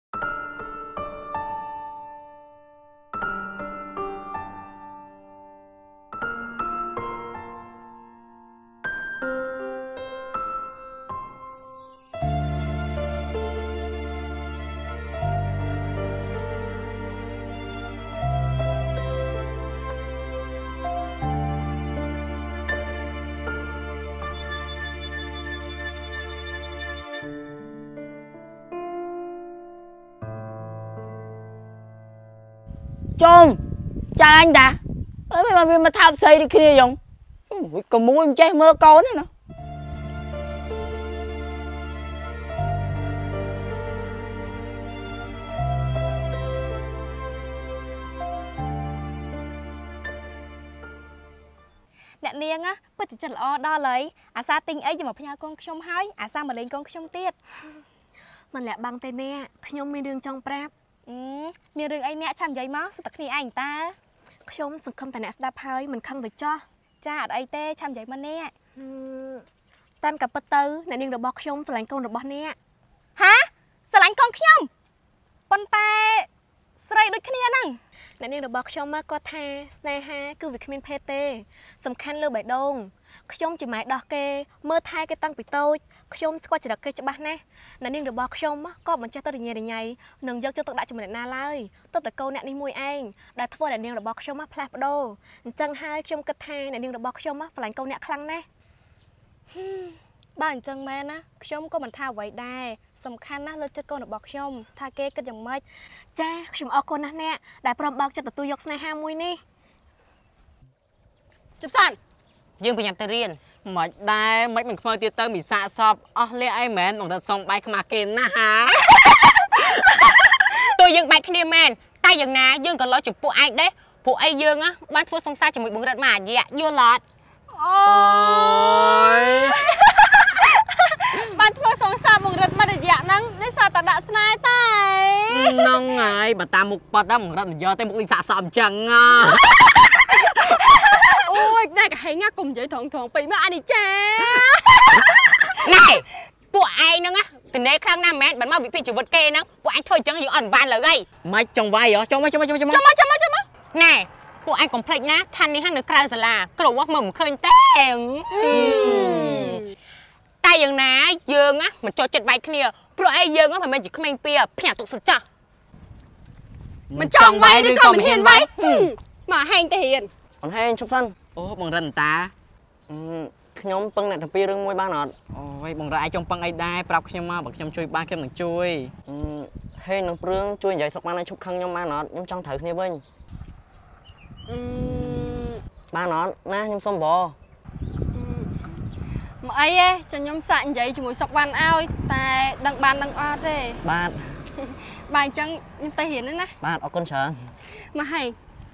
Trôn Chào anh đã mà thao xây đi kia dòng Còn muốn em chơi mơ con thế nào Nè niên á Bất chỉ chân là đo lấy xa tinh ấy nhưng mà phải con không hỏi xa mà lên con không tiết Mình lẹ bằng tay nè Không mi đường trong prep Miền đường ấy nè chăm giấy máu Sự tắc này anh ta Không sự không thể nè đạp hơi Mình không được cho Cha ở đây tê chăm giấy mà nè Tam cặp bật tư Nè niên được bọc không Sẽ lánh con được bọc nè Hả? Sẽ lánh con không? Bọn ta Sẽ đây đôi kia nâng Nè niên được bọc không có tha Snai ha Cứ việc mình phê tê Sầm khăn lưu bài đông Không chỉ mãi đọc kê Mơ thai cái tăng bị tôi Không qua chỉ đọc kê cho bác nè Nè niên được bọc không Có bọn cha tôi được nhảy Nâng dốc cho tôi đã cho mình na lai Tôi tới câu nè đi mùi anh Đã thua nè niên được bọc không Plap đô Chẳng hai trong cất thai Nè niên được bọc không Phải lánh câu nè khăn nè Bạn chẳng mẹ ná Không có mình thao vậy đài Sầm khăn ná lên cho con được bọc không Tha kê kết dòng mạch Cha Không ở con nè Đã prom bọc cho tôi dọc này 2 mùi ní Chụp sẵn dương phải nhặt tay riêng mà đây mấy mình khơi tia tơ bị xạ sọp lẽ ai mến bằng thật xong bay mà kìm na hả tôi dương bay kia men tay dương ná dương còn lo chụp phụ anh đấy phụ anh dương á ban thua xong xa chỉ một bữa rật mà gì ạ vô lọt ôi ban thua xong xa một rật mà để dạ nâng để sao ta đã snai tay nâng ngày bà ta một bật đó một rật mình do tay một linh xạ sọp chẳng à ôi này cả hay nhá cùng với thằng bị mà anh đi cha này phụ anh nữa á từ nãy khang nam mẹ bạn mau bị phi chủ vật kê nữa phụ anh thôi chẳng gì ẩn van là gây mấy trong vai đó trong mấy nè phụ anh còn plek ná thanh đi hăng được khai là cái đồ quát mầm khơi tèn tay dương ná dương á mà cho chật vai kia phụ anh dương á mà mình chỉ không anh pia phải tụ sụt cho mình trong vai đi còn mình hiền vai mà hành thể hiện còn hay trong sân ô bằng rần ta nhóm pưng này thằng pi rương môi ba nọt ôi bằng ra ai trong băng ai đai bọc xem mà bọc xem chui ba kem thằng chui hay nó rương chui vậy sọc ba này chụp khăn nhóm ba nọt nhóm trong thử kia bên ba nọt nè nhóm xôm bò mà ấy cho nhóm sạn vậy chỉ muốn sọc ban ao tại đăng ban đăng oát đấy ba bài chẳng nhóm tay hiền đấy nè ba ở con sợ mà hay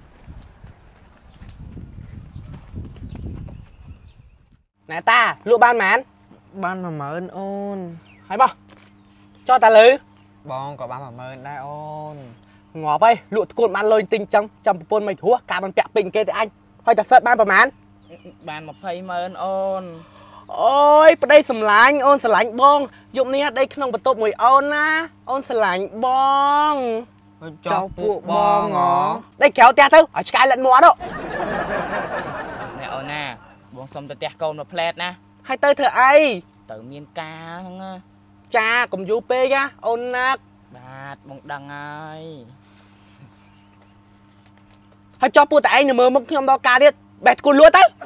nè ta lụa ban mán ban mà mở ôn hay bò cho ta lứ bong có ban mà mở đây ôn ngỏ bay lụa cồn ban lôi tinh trong pôn mày thua cả ban bẹt bình kê thì anh thôi ta sợ ban mà mán ban mà phay mở ôn ôi đây sầm lạnh ôn sầm lạnh bong dụng này đây không bật tốt mùi ôn á ôn sầm lạnh bong cho phụ bong ngó đây kéo te thôi ở cái lẫn múa đâu nè ôn nè buông xong từ tẹt câu nó plét nè hay tơi thợ ai tự miên ca không cha cùng du pê nha ôn nát bạt bông đằng ai hay cho pu tại anh mơ mốc không đó ca đi bẹt cùn luôn tới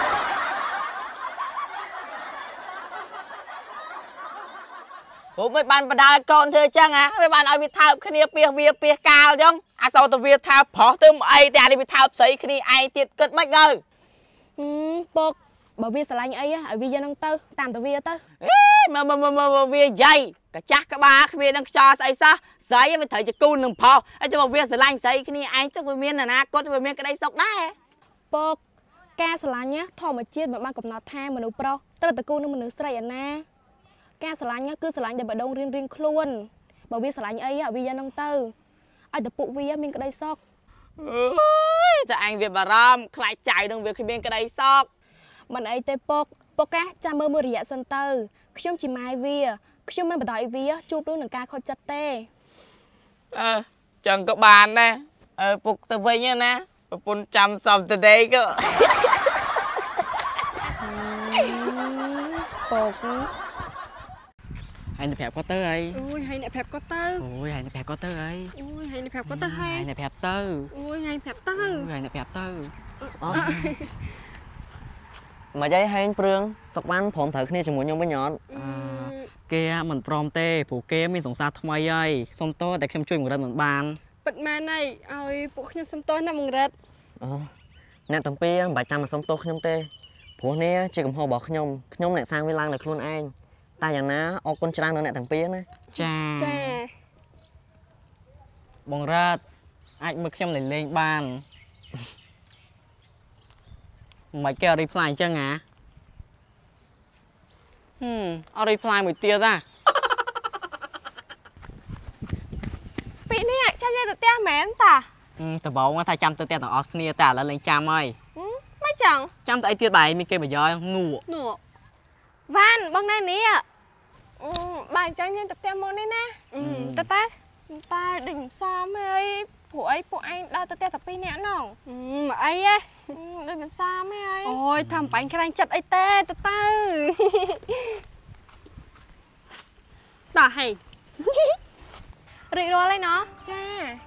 ủa mấy bạn vào đây con chơi chăng à mấy bạn ai bị thao khi này bia cao chăng à sao tụi bia thao bỏ tới ai thì đi bị thao sấy khi này ai tiệt cất mất rồi bột bảo viên sả lạnh ấy á ở viên năng tơ tạm tờ viên tơ mà viên dày cả chắc cả ba cái viên đang cho sấy sao giấy mới thấy cho côn đừng phò anh cho một viên sả lạnh sấy khi này anh chắc với miên là na cốt với miên cái đây sọc đấy bột ca sả lạnh nhá thò mà chiên mà mang cặp nọ tha mà nấu pro tức là tờ côn nó mà nấu sấy na ca sả lạnh nhá cứ sả lạnh để bà đông riêng luôn bảo viên sả lạnh ấy ở viên năng tơ anh tập phụ viên miên cái đây sọc cho anh việc bà ram khai chạy đừng việc khi miên cái đây sọc mình ấy tê bột cá cha mơ mưa rỉa sân tơ khi ông chỉ mai vía khi ông mình bắt đòi vía chụp luôn đằng ca khó chặt tê chẳng có bàn nè phục từ vinh nha nè phun chăm xong từ đây cơ bột hay nè phẹp có tới ấy ôi hay nè phẹp có tơ ôi hay nè phẹp có tới ấy ôi hay nè phẹp có tơ hay nè phẹp tơ ôi hay phẹp tơ hay nè phẹp tơ mà giấy hay prương sọc banผมthử khi chúng muốn nhung với nhọn kia mình prom tê phủ kia mình sống xa thay mai ấy xong to để xem chui một lần một bàn bật màn này ôi bộ nhom xong to nằm một rệt nè tầm pi bài trăm mà sống to nhung tê phụ này chỉ cầm hồ bỏ nhung này sang với lang được luôn anh taอย่างណាអរគុណច្រើននៅអ្នកទាំងពីរណាចាបងរ៉ាតអាចមើលខ្ញុំលេងបានមិនគេ reply អញ្ចឹងហ៎អត់ reply មួយទៀតណាពីនេះចាំយកទៅផ្ទះមែនតាដំបូងថាចាំទៅផ្ទះទាំងអស់គ្នាតែឥឡូវលេងចាំហើយមិនចឹងចាំទៅអីទៀតបាយមានគេប្រយោជន៍ងូវ៉ាន់បងណែនេះbạn cho nhân tập tem môn đấy nè ta đỉnh sao mấy phụ ấy phụ anh đau tập pi nè nó mà ấy á đây mình sao mấy ấy ôi thầm bánh cái anh chặt ấy tê tao hay rị rồi lấy nó cha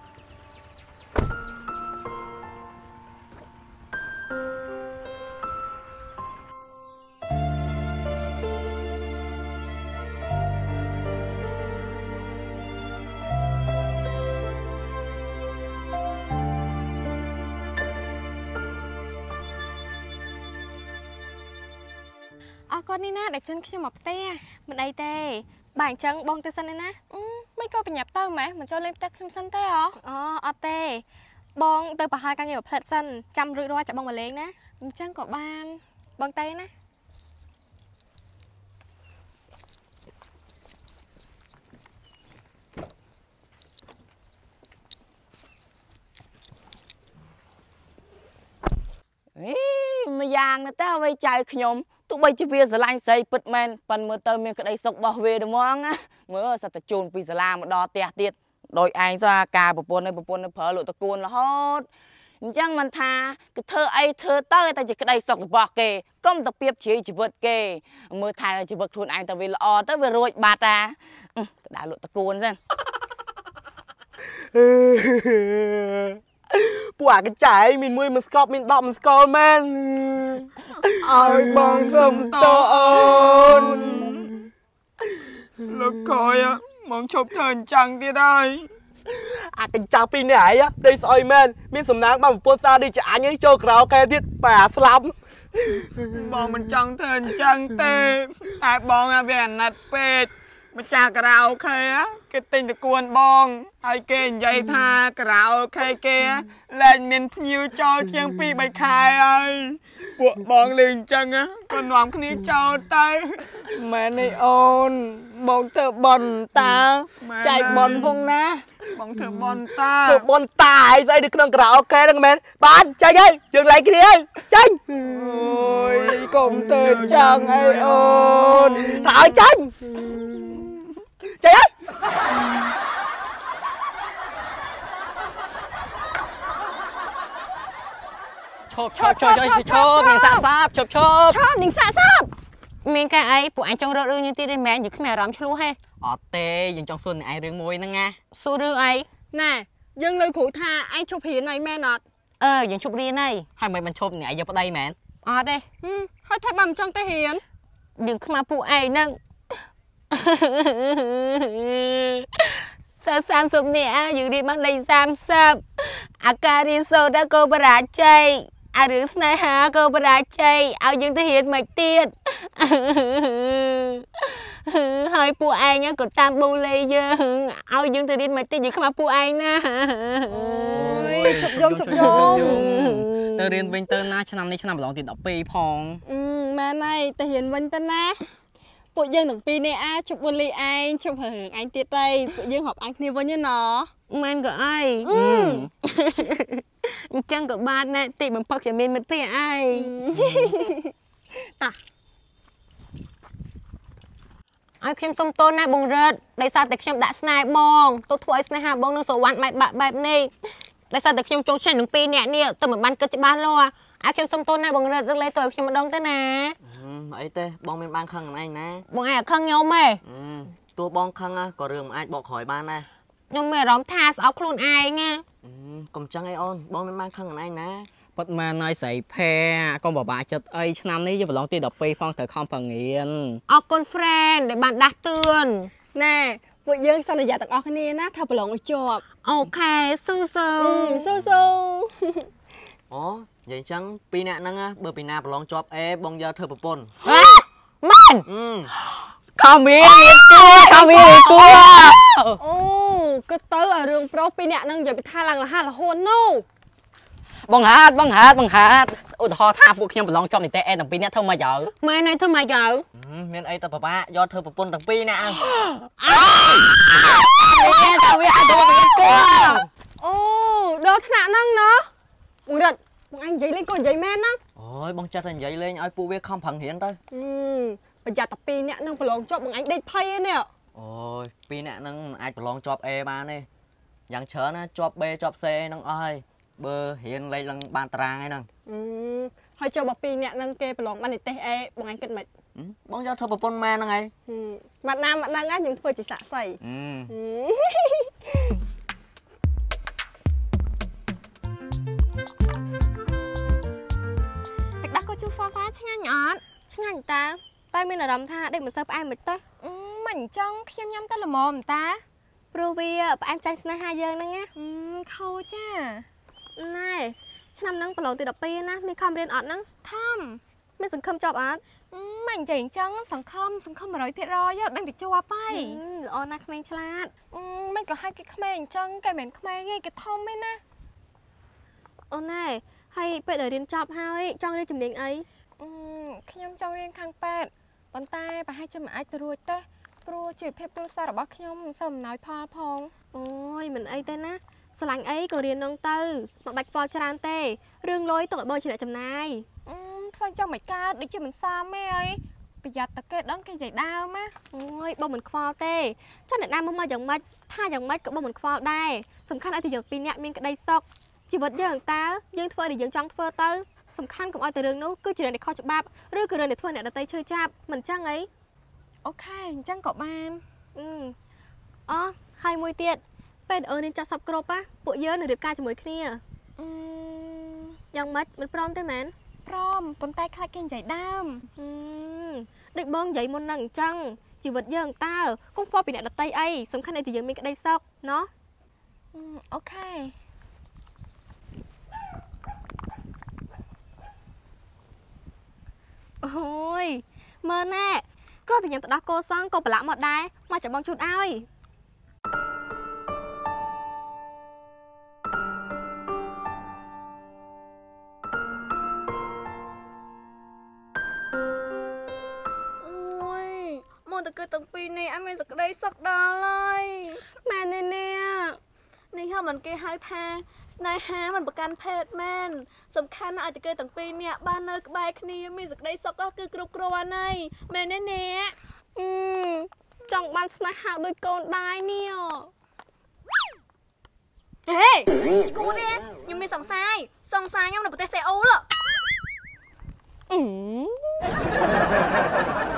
con đi na để chân khi mập te mình đây te bạn chân bông te xanh na mấy cô bị nhập tơ mà mình cho lên te không xanh te hả te bông tơ bà hai căn nhà bạch xanh trăm rưỡi đôi chả bông mà lên na chân của ban bông te na mà giang nó tao vay chạy nhom tụi bay chỉ việc lanh xây bật men phần mưa tơ miền cái đây sọc bảo vệ được mong á mưa sao ta chôn pi là mà đo tè tiệt đôi anh ra cà bột bồn nó phở lộ ta cuốn là hot chẳng mình tha cái thơ ấy thơ tơ ta chỉ cái đây sọc bọc kề công tập tiếp chỉ vượt kề mưa thay là chỉ vượt thôn anh ta vì là tới về rồi bà ta đã lộ ta cuốn ra quả cái trái mình mui mình scop mình đọc mình scop man ai bằng sầm tồn lúc coi á mong chụp thần chẳng đi đây cái chào pin này á đây soi man miếng sầm nắng bằng một xa đi trả nhấy cho karaoke cái tiết bà lắm bong mình chẳng thần chẳng tê ai bong à về nát pet mà cha karaoke á cái tình được cuốn bong ai kê dây tha karaoke kia lên miền nhiều cho chiang pi bài khai ơi bộ bong liền chân á còn nóm cái ní cho tay mẹ này ôn bong thợ bòn ta chạy bòn phong na bong thợ bòn ta bòn tài dây được nâng karaoke đừng mẹ bán chạy ơi dừng lại cái đi ơi tranh ôi cùng thợ chàng ai ôn thảo tranh chạy ơi chộp mình xả sáp chộp mình xả sáp mình cái ấy phụ anh trong rớt như tí đây mẹ những cái mẹ rắm cho luôn hay tê dừng trong xuân này rừng môi nè nghe xô rương ấy nè dừng lời cụ tha anh chụp hiền này mẹ nọt dừng chụp riêng này hai mày mình chụp nhảy vô đây mẹ đây hơi thay bầm trong tay hiền đừng không mà phụ ai nâng sao sam sụp nè dừng đi mang đây sam sập akari sâu đã cô bà rá chay rửa snai ha cô bà rá chay ao dừng thể hiện mạch tiết hơi phụ anh á còn tam bu lê dơ ao dừng thể hiện mạch tiết dừng không mà phụ anh nè ôi chụp dông tơ riêng bên tơ na cho năm nay cho năm lỏng thì đọc pi phong mà này thể hiện bên tơ na phụ dương đồng pi nè chụp buôn ly anh chụp hưởng anh tiết đây phụ dương học anh như bao nhiêu nó men của ai chân của bạn nè tìm bằng phật cho mình mất phải ai ta ai khiêm sông tôn nè bùng rớt đây sao tại khiêm đã snai bong tôi thua snai hà bong nó số quan bài bài này đây sao tại khiêm trông chân đường pi nè nè tôi một ban cơ cho ban lo ai khiêm sông tôn nè bùng rớt rất lấy tôi khiêm một đông thế nè ấy tê bong bên ban khăn anh nè bong ai khăn nhau mày tua bong khăn á có rừng ai bọc hỏi ban nè nhưng mà rõm tha áo khuôn ai nghe cùng chăng ai ôn bong bên ban khăn anh nè bất mà nói xảy phe con bảo bà chật ấy năm nay cho lỏng tiền đọc pi phong thời không phần nghiền con friend để bạn đặt tường nè phụ dương sao này giả tặng cái này na thao bờ lồng chọp ok su vậy chăng pi nè năng á bờ pi nà bờ lồng chọp bong giờ thơ bờ pôn man không biết cua cứ tới ở rừng pro pi nè năng giờ bị tha là hôn nô bằng hát ôi thò tha buộc nhau lòng trong này tê em thằng pi nè thôi mà vợ mai này thôi mà vợ miền ấy tao bà do thơ bờ pôn thằng pi nè tao biết đó thế nào năng nó ui đợt anh giấy lên con giấy men á ôi bong chặt thành giấy lên ai phụ biết không phần hiện tới bây giờ tập pi nè năng phải lòng chọn bằng anh đây pay nè ôi pi nè năng ai phải lòng chọp ba này dặn chớ nó chọp b chọp c năng ơi bơ hiện lấy lần bàn tràng ấy năng hơi cho bọc pi nè năng kê phải lòng ban này tê bằng anh kết mệt bong do thơ bờ pôn men năng ấy mặt nam mặt năng á những phơi chỉ xả sẩy đã có chú pho quá chứ ngăn ta tay mình là đầm tha đây mình sao ai mệt tới mình chân khi nhắm tới là mồm ta Provia anh trai snai hai giờ nè nghe khâu cha này năm nắng bờ lồng từ đập pi na mình không lên ọt nắng không មានសង្ឃឹមជាប់អត់មិនចេះអញ្ចឹងសង្ឃឹម100%ដឹងតែជាប់ហើយល្អណាស់ក្មេងឆ្លាតមិនក៏ឲ្យគេក្មេងអញ្ចឹងគេមិនក្មេងទេគេធំឯណាអូនណែហើយពេលដែលរៀនចប់ហើយចង់រៀនជំនាញអីខ្ញុំចង់រៀនខាងពេទ្យប៉ុន្តែប្រហែលជាមិនអាចទៅរួចទេព្រោះជីវភាពគ្រួសាររបស់ខ្ញុំមិនសូវអំណោយផលផងអូយមិនអីទេណាស្រឡាញ់អីក៏រៀននឹងទៅមិនបាច់ខ្វល់ច្រើនទេរឿងលុយទុកឲ្យបងជាអ្នកចំណាយធ្វើអញ្ចឹងមិនកើតដូចជាមិនសមទេអីប្រយ័ត្នតែគេដឹងគេនិយាយដើមណាអូយបងមិនខ្វល់ទេចុះអ្នកណាមកយ៉ាងម៉េចថាយ៉ាងម៉េចក៏បងមិនខ្វល់ដែរសំខាន់ឲ្យតែយើងពីរនាក់មានក្តីសុខជីវិតយើងតើយើងធ្វើដែលយើងចង់ធ្វើទៅសំខាន់កុំឲ្យតែរឿងនោះគឺជារឿងដែលខុសច្បាប់ឬក៏រឿងដែលធ្វើអ្នកដទៃឈឺចាប់មិនចឹងអីអូខេអញ្ចឹងក៏បានអូហើយមួយទៀតពេលអូនរៀនចាស់សពគ្រប់ណាពួកយើងនឹងរៀបការជាមួយគ្នាយ៉ាងម៉េចមិនព្រមទេមែនព្រមប៉ុន្តែខ្លាចគេនិយាយដើមដូចបងនិយាយមុនហ្នឹងអញ្ចឹងជីវិតយើងតើកុំខ្វល់ពីអ្នកដទៃអីសំខាន់តែយើងមានក្តីសុខណោះអូខេអូយមើលណែគ្រាន់តែញ៉ាំទៅដោះគោសងក៏ប្រឡាក់មកដែរមកចាំបងជូតឲ្យមកទៅគឺទាំងពីរនេះអត់មានសក្តីសុខដល់ហើយម៉ែនេះនេះហៅមិនគេហៅថាស្នេហាមិនប្រកាន់ភេទមែនសំខាន់ណាស់ឲ្យតែគេទាំងពីរនេះបាននៅក្បែរគ្នាមានសក្តីសុខគឺគ្រប់គ្រាន់ហើយមែនទេអ្នកចង់បានស្នេហាដូចកូនដែរនេះហេឈួតទេខ្ញុំមានសង្សារខ្ញុំនៅប្រទេសសេអ៊ូល